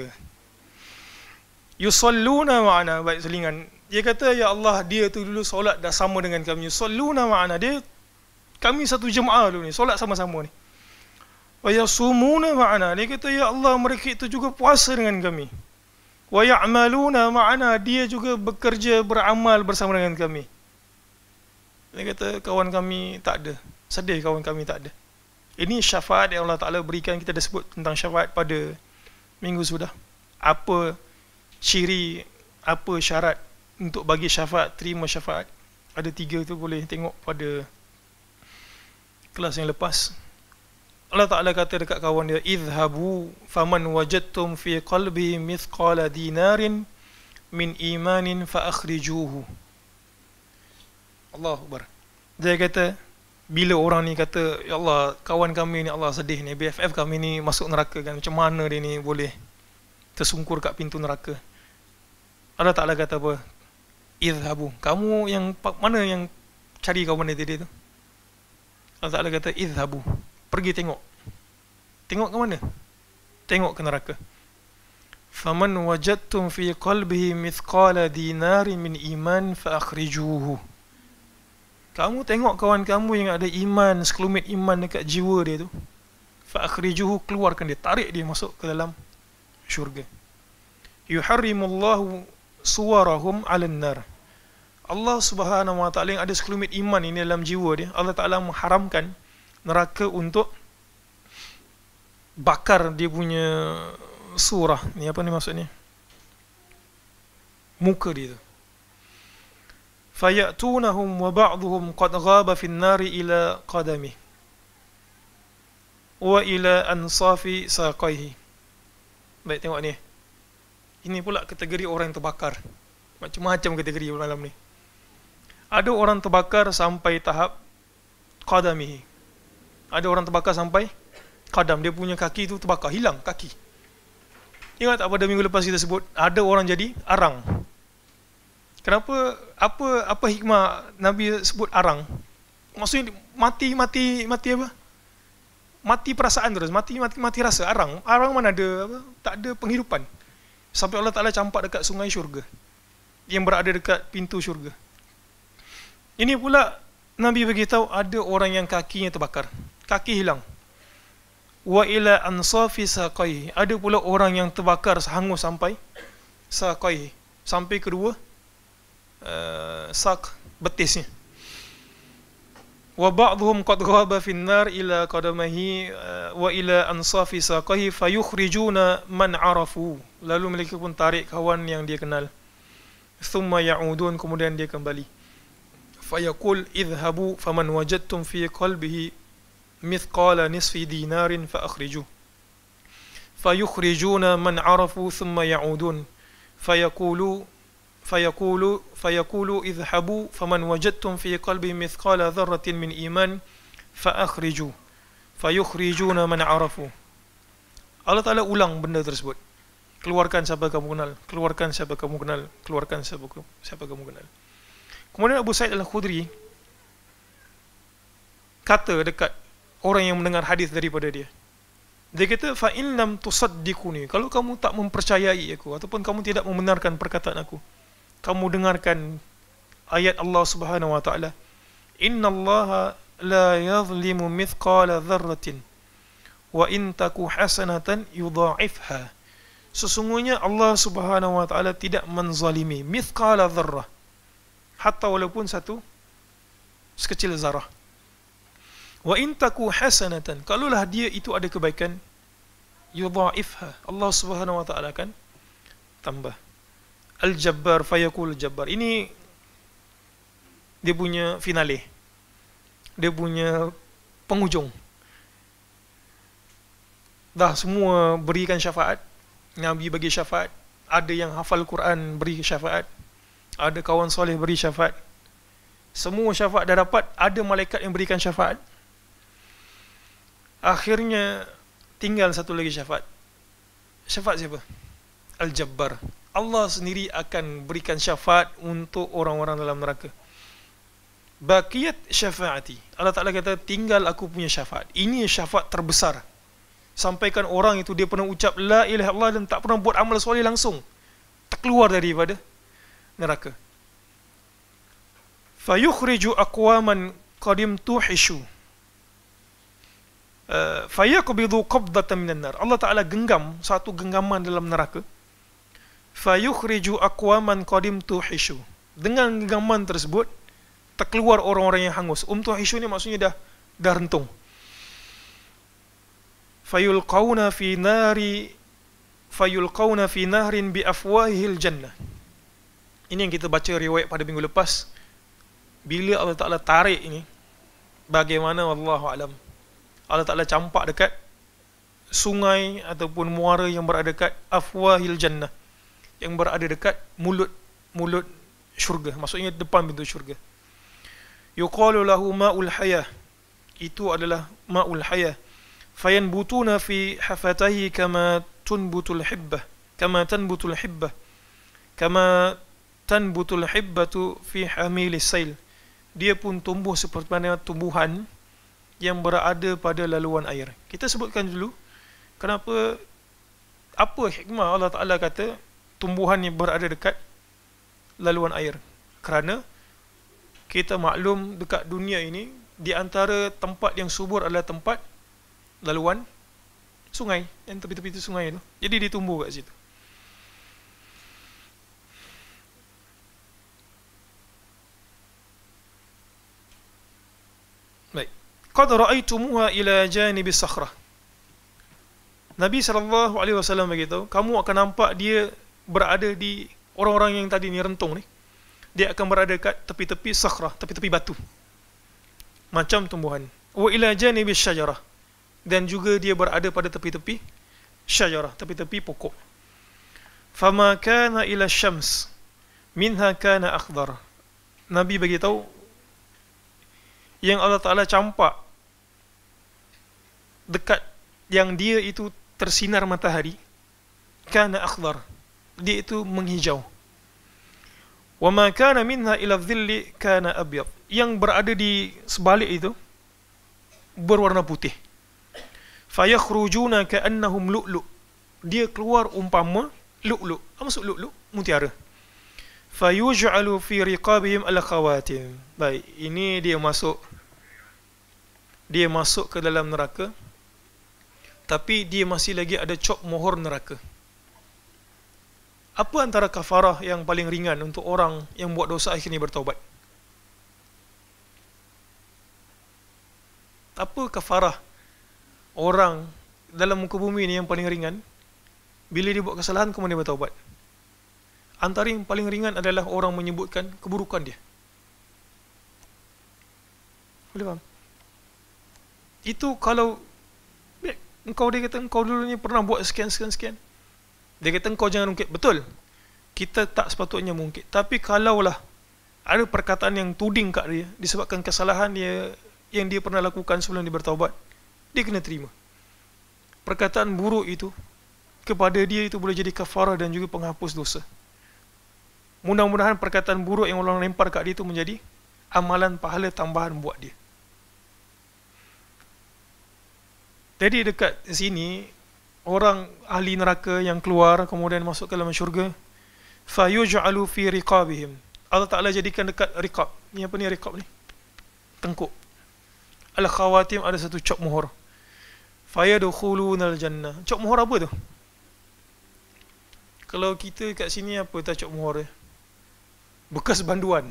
Speaker 1: Yusalluna ma'ana, baik selingan. Dia kata, ya Allah, dia tu dulu solat dah sama dengan kami. Yusalluna ma'ana, dia, kami satu jemaah dulu ni, solat sama-sama ni. Wa yasumuna ma'ana, dia kata, ya Allah, mereka itu juga puasa dengan kami. Wa ya'maluna ma'ana, dia juga bekerja, beramal bersama dengan kami. Dia kata, kawan kami tak ada. Sedih kawan kami tak ada. Ini syafaat yang Allah Ta'ala berikan. Kita dah sebut tentang syafaat pada minggu sudah. Apa ciri, apa syarat untuk bagi syafaat, terima syafaat. Ada 3 tu, boleh tengok pada kelas yang lepas. Allah Ta'ala kata dekat kawan dia, idhabu faman wajadtum fi qalbi mithqala dinarin min imanin fa akhrijuhu. Allah Akbar. Dia kata, bila orang ni kata, ya Allah, kawan kami ni, Allah sedih ni, BFF kami ni masuk neraka kan, macam mana dia ni boleh tersungkur kat pintu neraka. Allah Ta'ala kata apa? Idhabu. Kamu yang mana yang cari kawan dia tadi tu? Allah Ta'ala kata, idhabu. Pergi tengok. Tengok ke mana? Tengok ke neraka. Faman wajadtum fi qalbihi mithqala dinarin min iman fa akhrijuhu. Kamu tengok kawan kamu yang ada iman, sekelumit iman dekat jiwa dia tu. Fa akhrijuhu, keluarkan dia, tarik dia masuk ke dalam syurga. Yuharrimullahu suwarahum 'alan nar. Allah Subhanahu wa taala yang ada sekelumit iman ini dalam jiwa dia, Allah Taala mengharamkan neraka untuk bakar dia punya surah. Ni apa ni maksudnya? Muka dia tu. Fayatunahum wa ba'dhum qad ghaba fin nari ila qadami wa ila ansafi saqaihi. Baik, tengok ni. Ini pula kategori orang yang terbakar. Macam-macam kategori malam ni. Ada orang terbakar sampai tahap qadamihi. Ada orang terbakar sampai qadam. Dia punya kaki tu terbakar, hilang kaki. Ingat tak pada minggu lepas kita sebut ada orang jadi arang. Kenapa? Apa hikmah Nabi sebut arang? Maksudnya mati apa? Mati perasaan terus, mati rasa. Arang mana ada apa? Tak ada penghidupan. Sampai Allah Ta'ala campak dekat sungai syurga yang berada dekat pintu syurga. Ini pula Nabi beritahu ada orang yang kakinya terbakar, kaki hilang. Wa ila ansafi saqaihi, ada pula orang yang terbakar hangus sampai saqaihi, sampai kedua sak betisnya. Wa ba'dhum qad ghaba fin nar ila qadamihi wa ila ansafi saqaihi fayukhrijuna man arafu, lalu mereka pun tarik kawan yang dia kenal. Thumma ya'udun, kemudian dia kembali. Fayaqul idhabu faman wajadtum fi qalbihi mithqala nisfi dinarin fa akhrijuh. Fayukhrijuna man arafu thumma ya'udun fayaqulu idhabu faman wajadtum fi qalbihi mithqala dharratin min iman fa akhriju. Fayukhrijuna man arafu. Allah Ta'ala ulang benda tersebut. Keluarkan siapa kamu kenal, keluarkan siapa kamu kenal, keluarkan siapa kamu kenal. Kemudian Abu Sa'id Al-Khudri kata dekat orang yang mendengar hadis daripada dia. Dia kata, fa in lam tusaddiquni, kalau kamu tak mempercayai aku ataupun kamu tidak membenarkan perkataan aku, kamu dengarkan ayat Allah Subhanahu wa taala, innallaha la yadhlimu mithqala dzarratin wa in taku hasanatan yudha'ifha. Sesungguhnya Allah Subhanahu wa taala tidak menzalimi mithqala dzarrah, hatta walaupun satu sekecil zarah. Wa in taku hasanatan, kalaulah dia itu ada kebaikan, yudha'ifha, Allah Subhanahu wa taala akan tambah. Al-Jabbar fayaqul Jabbar. Ini dia punya finale. Dia punya penghujung. Dah semua berikan syafaat. Nabi bagi syafaat. Ada yang hafal Quran beri syafaat. Ada kawan soleh beri syafaat. Semua syafaat dah dapat. Ada malaikat yang berikan syafaat. Akhirnya tinggal satu lagi syafaat. Syafaat siapa? Al-Jabbar. Allah sendiri akan berikan syafaat untuk orang-orang dalam neraka. Baqiyat syafaati. Allah Ta'ala kata, tinggal aku punya syafaat. Ini syafaat terbesar. Sampaikan orang itu dia pernah ucap la ilaha illallah dan tak pernah buat amal soleh langsung, tak keluar daripada neraka. Fayukhriju aqwaman qadim tuhishu fayaqbidu qabdatan minan nar. Allah Ta'ala genggam satu genggaman dalam neraka. Fayukhriju aqwaman qadim tuhishu. Dengan genggaman tersebut terkeluar orang-orang yang hangus. Tuhishu ni maksudnya dah rentung. Fayulqauna fi nahrin bi afwahil jannah. Ini yang kita baca riwayat pada minggu lepas. Bila Allah Ta'ala tarik ini, bagaimana wallahu alam, Allah Ta'ala campak dekat sungai ataupun muara yang berada dekat afwahil jannah, yang berada dekat mulut syurga, maksudnya depan pintu syurga. Yuqalu lahu ma'ul hayah, itu adalah ma'ul hayah. Fayanbutuna fi hafatahi kama tanbutul hibbatu fi hamilis sail. Dia pun tumbuh seperti mana tumbuhan yang berada pada laluan air. Kita sebutkan dulu kenapa, apa hikmah Allah Ta'ala kata tumbuhan yang berada dekat laluan air. Kerana kita maklum dekat dunia ini, di antara tempat yang subur adalah tempat laluan sungai, yang tepi-tepi sungai itu. Jadi dia tumbuh kat situ. Baik. Qad ra'aitumuha ila janibi sakhrah. Nabi SAW beritahu, kamu akan nampak dia berada di orang-orang yang tadi ni rentung ni, dia akan berada dekat tepi-tepi sakhrah, tepi-tepi batu, macam tumbuhan. Wa ila janibi syajarah, dan juga dia berada pada tepi-tepi syajarah, tepi-tepi pokok. Fama kana ila syams minha kana akhdar. Nabi bagi tahu yang Allah Taala campak dekat yang dia itu tersinar matahari, kana akhdar, dia itu menghijau. Wa ma kana minha ila dhilli kana abyad, yang berada di sebalik itu berwarna putih. Fayakhrujuna ka'annahum lu'lu', dia keluar umpama lu'lu'. Apa maksud lu'lu'? Mutiara. Fayuj'alu fi riqabihim al-khawatim. Baik, ini dia masuk ke dalam neraka, tapi dia masih lagi ada cop mohor neraka. Apa antara kafarah yang paling ringan untuk orang yang buat dosa akhirnya bertaubat? Apa kafarah orang dalam muka bumi ini yang paling ringan? Bila dia buat kesalahan kemudian bertaubat. Antara yang paling ringan adalah orang menyebutkan keburukan dia. Boleh faham? Itu kalau engkau, dia kata engkau dulu ni pernah buat sekian. Dia kata engkau jangan ungkit. Betul, kita tak sepatutnya mungkit. Tapi kalaulah ada perkataan yang tuding kat dia disebabkan kesalahan dia yang dia pernah lakukan sebelum dia bertaubat, dia kena terima. Perkataan buruk itu kepada dia itu boleh jadi kafarah dan juga penghapus dosa. Mudah-mudahan perkataan buruk yang orang lempar kat dia itu menjadi amalan pahala tambahan buat dia. Jadi dekat sini, orang ahli neraka yang keluar kemudian masuk ke dalam syurga, fayuj'alu fi riqabihim, Allah Ta'ala jadikan dekat riqab. Ni apa ni riqab ni? Tengkuk. Al-khawatim, ada satu cop mohor. Fayadkhulunal jannah. Cop mohor apa tu? Kalau kita kat sini apa tak cop mohor dia? Bekas banduan.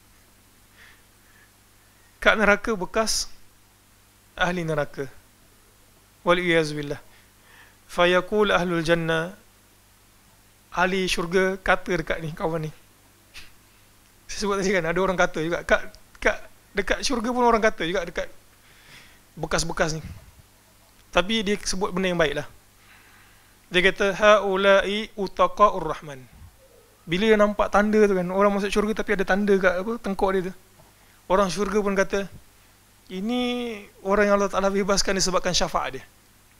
Speaker 1: Kat neraka bekas ahli neraka. Wal'iyazubillah. Fayaqul ahlul jannah, ahli syurga kata dekat ni, kawan ni. Saya sebut tadi kan, ada orang kata juga. Dekat syurga pun orang kata juga dekat bekas-bekas ni. Tapi dia sebut benda yang baik lah. Dia kata, ha'ulai utaqa'ur rahman. Bila dia nampak tanda tu kan, orang masuk syurga tapi ada tanda kat apa, tengkuk dia tu. Orang syurga pun kata, ini orang yang Allah Ta'ala bebaskan disebabkan syafaat dia.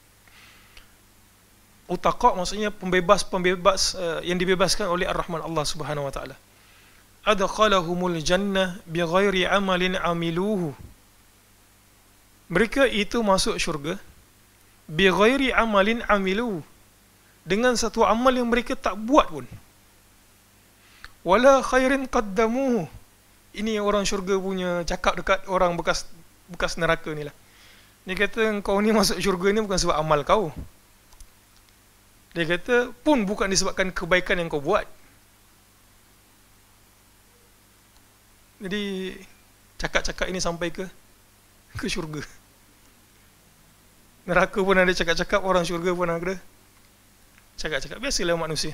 Speaker 1: Utaqa maksudnya pembebas yang dibebaskan oleh Ar-Rahman, Allah Subhanahu Wa Ta'ala. Adkhalahumul jannah bighairi amalin amiluhu. Mereka itu masuk syurga bighairi amalin amiluhu, dengan satu amal yang mereka tak buat pun. Wala khairin qaddamuhu. Ini orang syurga punya cakap dekat orang bekas neraka ni lah. Dia kata, kau ni masuk syurga ni bukan sebab amal kau. Dia kata, pun bukan disebabkan kebaikan yang kau buat. Jadi cakap-cakap ini sampai ke syurga. Neraka pun ada cakap-cakap, orang syurga pun ada cakap-cakap. Biasalah manusia.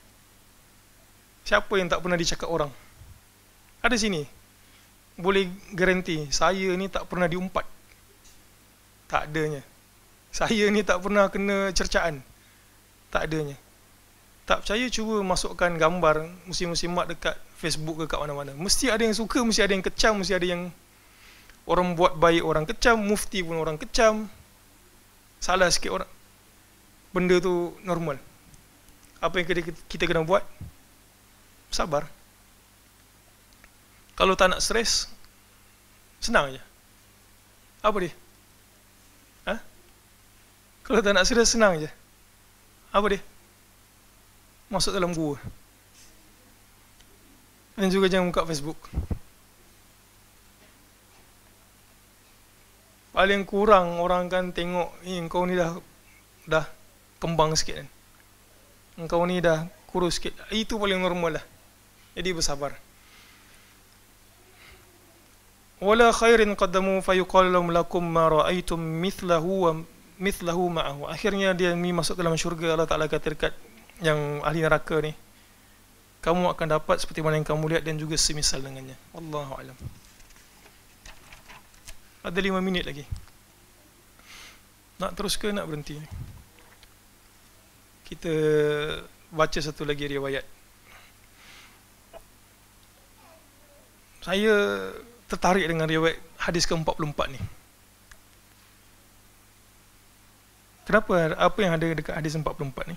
Speaker 1: Siapa yang tak pernah dicakap orang? Ada sini, boleh garanti, saya ni tak pernah diumpat. Tak adanya. Saya ni tak pernah kena cercaan. Tak adanya. Tak percaya, cuba masukkan gambar musim-musimat dekat Facebook ke kat mana-mana. Mesti ada yang suka, mesti ada yang kecam, mesti ada yang orang buat baik orang kecam, mufti pun orang kecam. Salah sikit orang, benda tu normal. Apa yang kita kena buat? Sabar. Kalau tak nak stres, senang je. Apa dia? Kalau tak nak stres, senang je. Apa dia? Masuk dalam gua. Dan juga jangan buka Facebook. Paling kurang orang kan tengok, engkau ni dah kembang sikit kan, engkau ni dah kurus sikit. Itu paling normal lah. Jadi bersabar. Wala khairin qaddamu fayuqalu lahum lakum ma ra'aytum mithlahu ma'ahu. Akhirnya dia ni masuk ke dalam syurga. Allah Ta'ala kata dekat yang ahli neraka ni, kamu akan dapat seperti mana yang kamu lihat dan juga semisal dengannya. Wallahu a'lam. Ada 5 minit lagi. Nak terus ke nak berhenti? Kita baca satu lagi riwayat. Saya tertarik dengan riwayat hadis ke-44 ni. Kenapa? Apa yang ada dekat hadis 44 ni?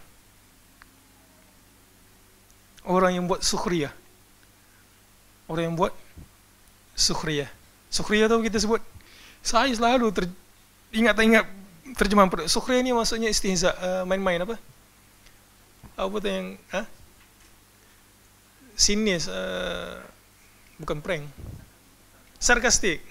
Speaker 1: Orang yang buat sukhriyah. Orang yang buat sukhriyah. Sukhriyah tu kita sebut. Saya selalu ingat terjemahan sukhriyah ni maksudnya istihza, main-main apa? Apa tu yang sinis, bukan prank. Sarkastik.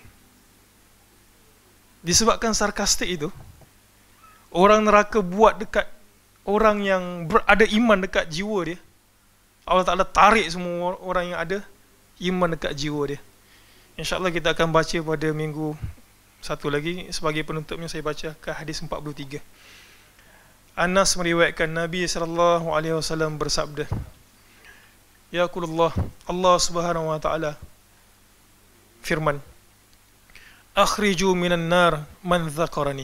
Speaker 1: Disebabkan sarkastik itu, orang neraka buat dekat orang yang ada iman dekat jiwa dia. Allah Ta'ala tarik semua orang yang ada iman dekat jiwa dia. InsyaAllah kita akan baca pada minggu satu lagi. Sebagai penutupnya saya baca ke hadis 43. Anas meriwayatkan Nabi SAW bersabda, Yaqulullah, Allah Subhanahu Wa Ta'ala firman, akhriju minan nar man dzakarani.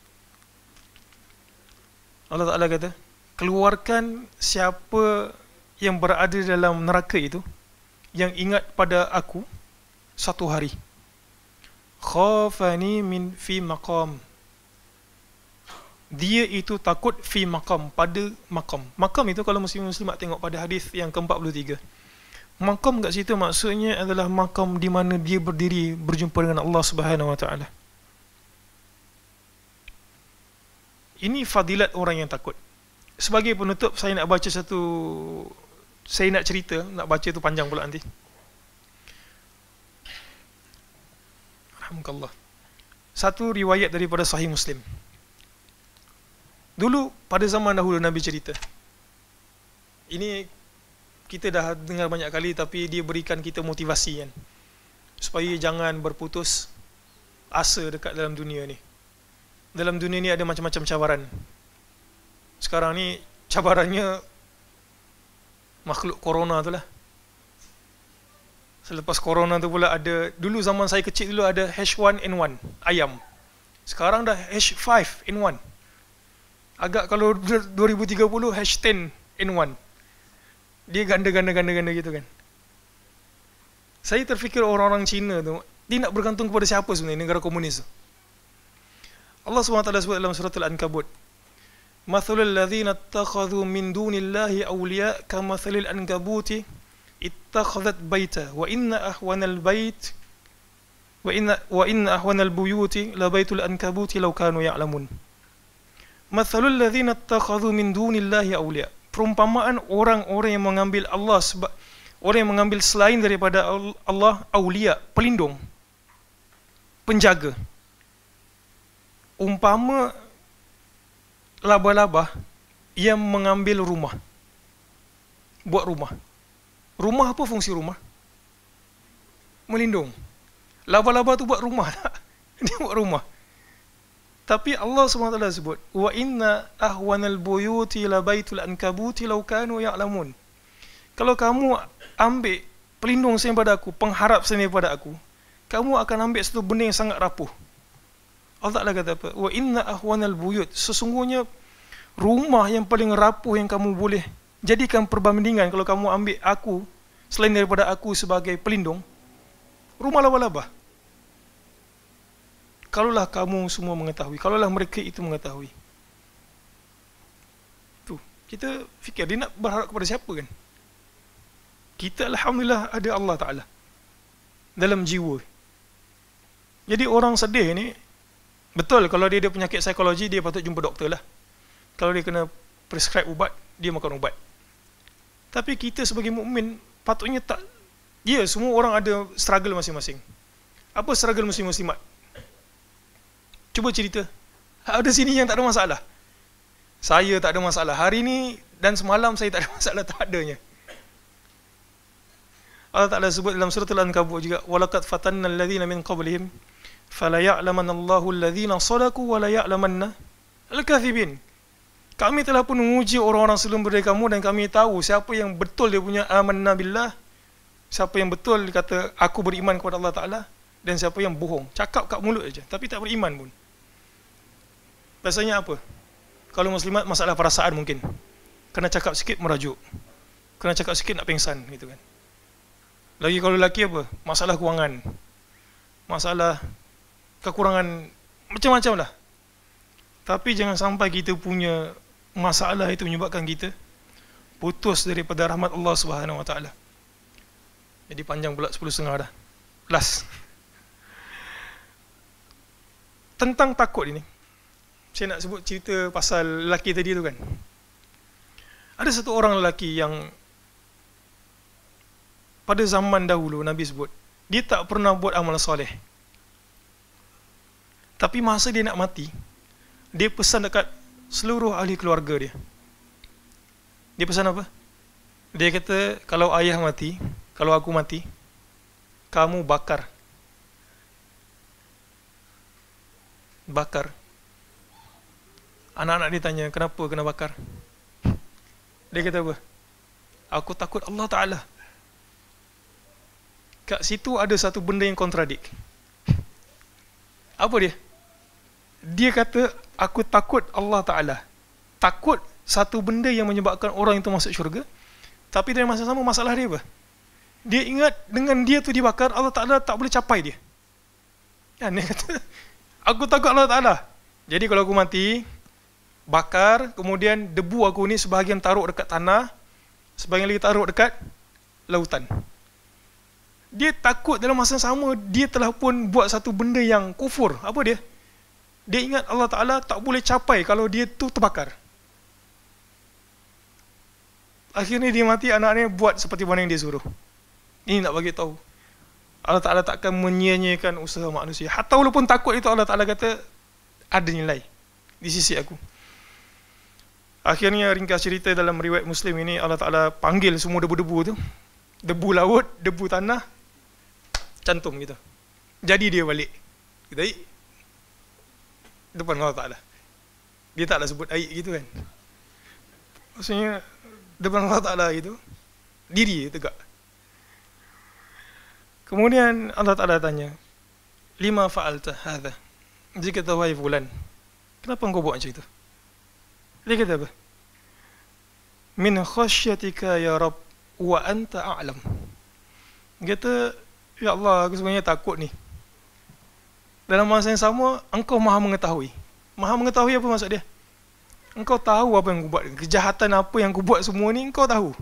Speaker 1: Allah Ta'ala kata, keluarkan siapa yang berada dalam neraka itu yang ingat pada aku satu hari. Khafani min fi maqam. Dia itu takut fi maqam, pada maqam. Maqam itu kalau muslimat tengok pada hadis yang ke-43. Maqam kat situ maksudnya adalah maqam di mana dia berdiri berjumpa dengan Allah Subhanahu Wa Ta'ala. Ini fadilat orang yang takut. Sebagai penutup, saya nak baca satu, saya nak cerita, nak baca tu panjang pula nanti. Alhamdulillah. Satu riwayat daripada Sahih Muslim. Dulu pada zaman dahulu Nabi cerita. Ini kita dah dengar banyak kali, tapi dia berikan kita motivasi kan, supaya jangan berputus asa dekat dalam dunia ni. Dalam dunia ni ada macam-macam cabaran. Sekarang ni cabarannya makhluk corona tu lah. Selepas corona tu pula ada, dulu zaman saya kecil dulu ada H1N1 ayam. Sekarang dah H5N1. Agak kalau 2030 H10N1. Dia ganda gitu kan. Saya terfikir orang-orang Cina tu, dia nak bergantung kepada siapa sebenarnya, negara komunis tu. Allah SWT sebut dalam surah Al-Ankabut, mathalul ladzina ittakhadhu min dunillahi awliya kamathalil ankabuti ittakhadhat baita wa inna ahwanal bait wa inna ahwanal buyuti la baitul ankabuti law kanu ya'lamun. Mathalul ladzina ittakhadhu min dunillahi awliya, perumpamaan orang-orang yang mengambil Allah orang yang mengambil selain daripada Allah awliya, pelindung, penjaga. Umpama laba-laba yang mengambil rumah, buat rumah. Rumah apa fungsi rumah? Melindung. Laba-laba tu buat rumah tak? Dia buat rumah. Tapi Allah SWT sebut, wa inna ahwanal buyuti la baitul ankabuti law kanu ya'lamun. Kalau kamu ambil pelindung selain pada aku, pengharap selain pada aku, kamu akan ambil satu benda yang sangat rapuh. Allah Ta'ala kata apa? Wa inna ahwanal buyut, sesungguhnya rumah yang paling rapuh yang kamu boleh jadikan perbandingan kalau kamu ambil aku selain daripada aku sebagai pelindung, rumah laba-laba. Kalaulah kamu semua mengetahui, kalaulah mereka itu mengetahui. Tu, kita fikir dia nak berharap kepada siapa kan? Kita alhamdulillah ada Allah Ta'ala dalam jiwa. Jadi orang sedih ni, betul kalau dia ada penyakit psikologi, dia patut jumpa doktor lah. Kalau dia kena prescribe ubat, dia makan ubat. Tapi kita sebagai mukmin patutnya tak. Ya, semua orang ada struggle masing-masing. Apa struggle muslim-muslimat? Cuba cerita. Ada sini yang tak ada masalah. Saya tak ada masalah. Hari ni dan semalam saya tak ada masalah, tak adanya. Allah Ta'ala sebut dalam surah Al-Ankabut juga, walaqad fatanna alladhina min qablihim fala ya'lamanna Allahu alladhina sadaqu wa la ya'lamanna al-kathibin. Kami telah pun menguji orang-orang sebelum daripada kamu dan kami tahu siapa yang betul dia punya amanna billah, siapa yang betul dia kata aku beriman kepada Allah Ta'ala, dan siapa yang bohong, cakap kat mulut aja tapi tak beriman pun. Biasanya apa? Kalau muslimat masalah perasaan mungkin, kena cakap sikit merajuk, kena cakap sikit nak pengsan gitu kan. Lagi kalau lelaki apa? Masalah kewangan, masalah kekurangan, macam-macam lah. Tapi jangan sampai kita punya masalah itu menyebabkan kita putus daripada rahmat Allah Subhanahu Wa Taala. Jadi panjang pula 10.30 dah. Last. Tentang takut ini, saya nak sebut cerita pasal lelaki tadi tu kan. Ada satu orang lelaki yang pada zaman dahulu Nabi sebut, dia tak pernah buat amal soleh. Tapi masa dia nak mati, dia pesan dekat seluruh ahli keluarga dia. Dia pesan apa? Dia kata, kalau ayah mati, kalau aku mati, kamu bakar. Bakar. Anak-anak dia tanya, kenapa kena bakar? Dia kata apa? Aku takut Allah Ta'ala. Kat situ ada satu benda yang kontradik. Apa dia? Dia kata, aku takut Allah Ta'ala. Takut satu benda yang menyebabkan orang itu masuk syurga. Tapi dalam masa sama, masalah dia apa? Dia ingat dengan dia tu dibakar, Allah Ta'ala tak boleh capai dia. Kan dia kata, aku takut Allah Ta'ala. Jadi kalau aku mati, bakar, kemudian debu aku ni sebahagian taruh dekat tanah, sebahagian lagi taruh dekat lautan. Dia takut dalam masa sama, dia telah pun buat satu benda yang kufur. Apa dia? Dia ingat Allah Ta'ala tak boleh capai kalau dia tu terbakar. Akhirnya dia mati, anak-anaknya buat seperti mana yang dia suruh. Ini nak bagi tahu, Allah Ta'ala takkan menyia-nyiakan usaha manusia. Hatta walaupun takut itu, Allah Ta'ala kata ada nilai di sisi aku. Akhirnya ringkas cerita dalam riwayat Muslim ini, Allah Ta'ala panggil semua debu-debu tu, debu laut, debu tanah, cantum gitu. Jadi dia balik. Kita depan Allah Ta'ala. Dia taklah sebut aib gitu kan. Maksudnya depan Allah Ta'ala itu diri tegak. Kemudian Allah Ta'ala tanya, lima fa'alta hadha? Dia kata, wahai fulan, kenapa engkau buat macam itu? Dia kata apa? Min khasyatika ya Rabb wa anta a'lam. Dia kata, ya Allah, aku sebenarnya takut ni. Dalam masa yang sama, engkau maha mengetahui. Maha mengetahui apa maksud dia? Engkau tahu apa yang aku buat. Kejahatan apa yang aku buat semua ni, engkau tahu.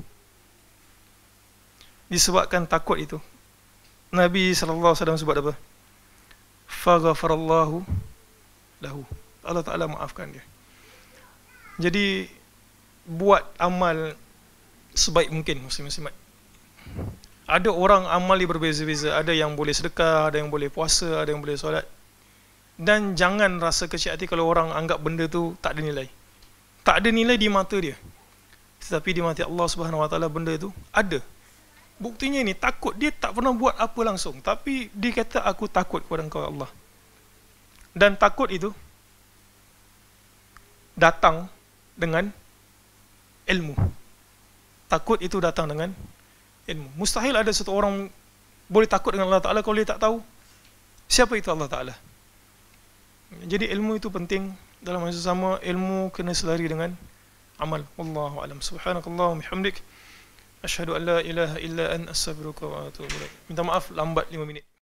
Speaker 1: Disebabkan takut itu, Nabi SAW sebut apa? Faghafarallahu lahu. Allah Ta'ala maafkan dia. Jadi, buat amal sebaik mungkin, muslim-muslimat. Ada orang amal dia berbeza-beza. Ada yang boleh sedekah, ada yang boleh puasa, ada yang boleh solat. Dan jangan rasa kecil hati kalau orang anggap benda tu tak ada nilai. Tak ada nilai di mata dia. Tetapi di mata Allah Subhanahu Wa Taala benda itu ada. Buktinya ini, takut. Dia tak pernah buat apa langsung. Tapi dia kata, aku takut kepada Engkau Allah. Dan takut itu datang dengan ilmu. Takut itu datang dengan ilmu. Mustahil ada satu orang boleh takut dengan Allah Ta'ala kalau dia tak tahu siapa itu Allah Ta'ala. Jadi ilmu itu penting. Dalam masa sama, ilmu kena selari dengan amal. Wallahu a'lam. Subhanakallahumma bihamdik, asyhadu an la ilaha illa anta, astaghfiruka wa atubu ilaik. Minta maaf lambat 5 minit.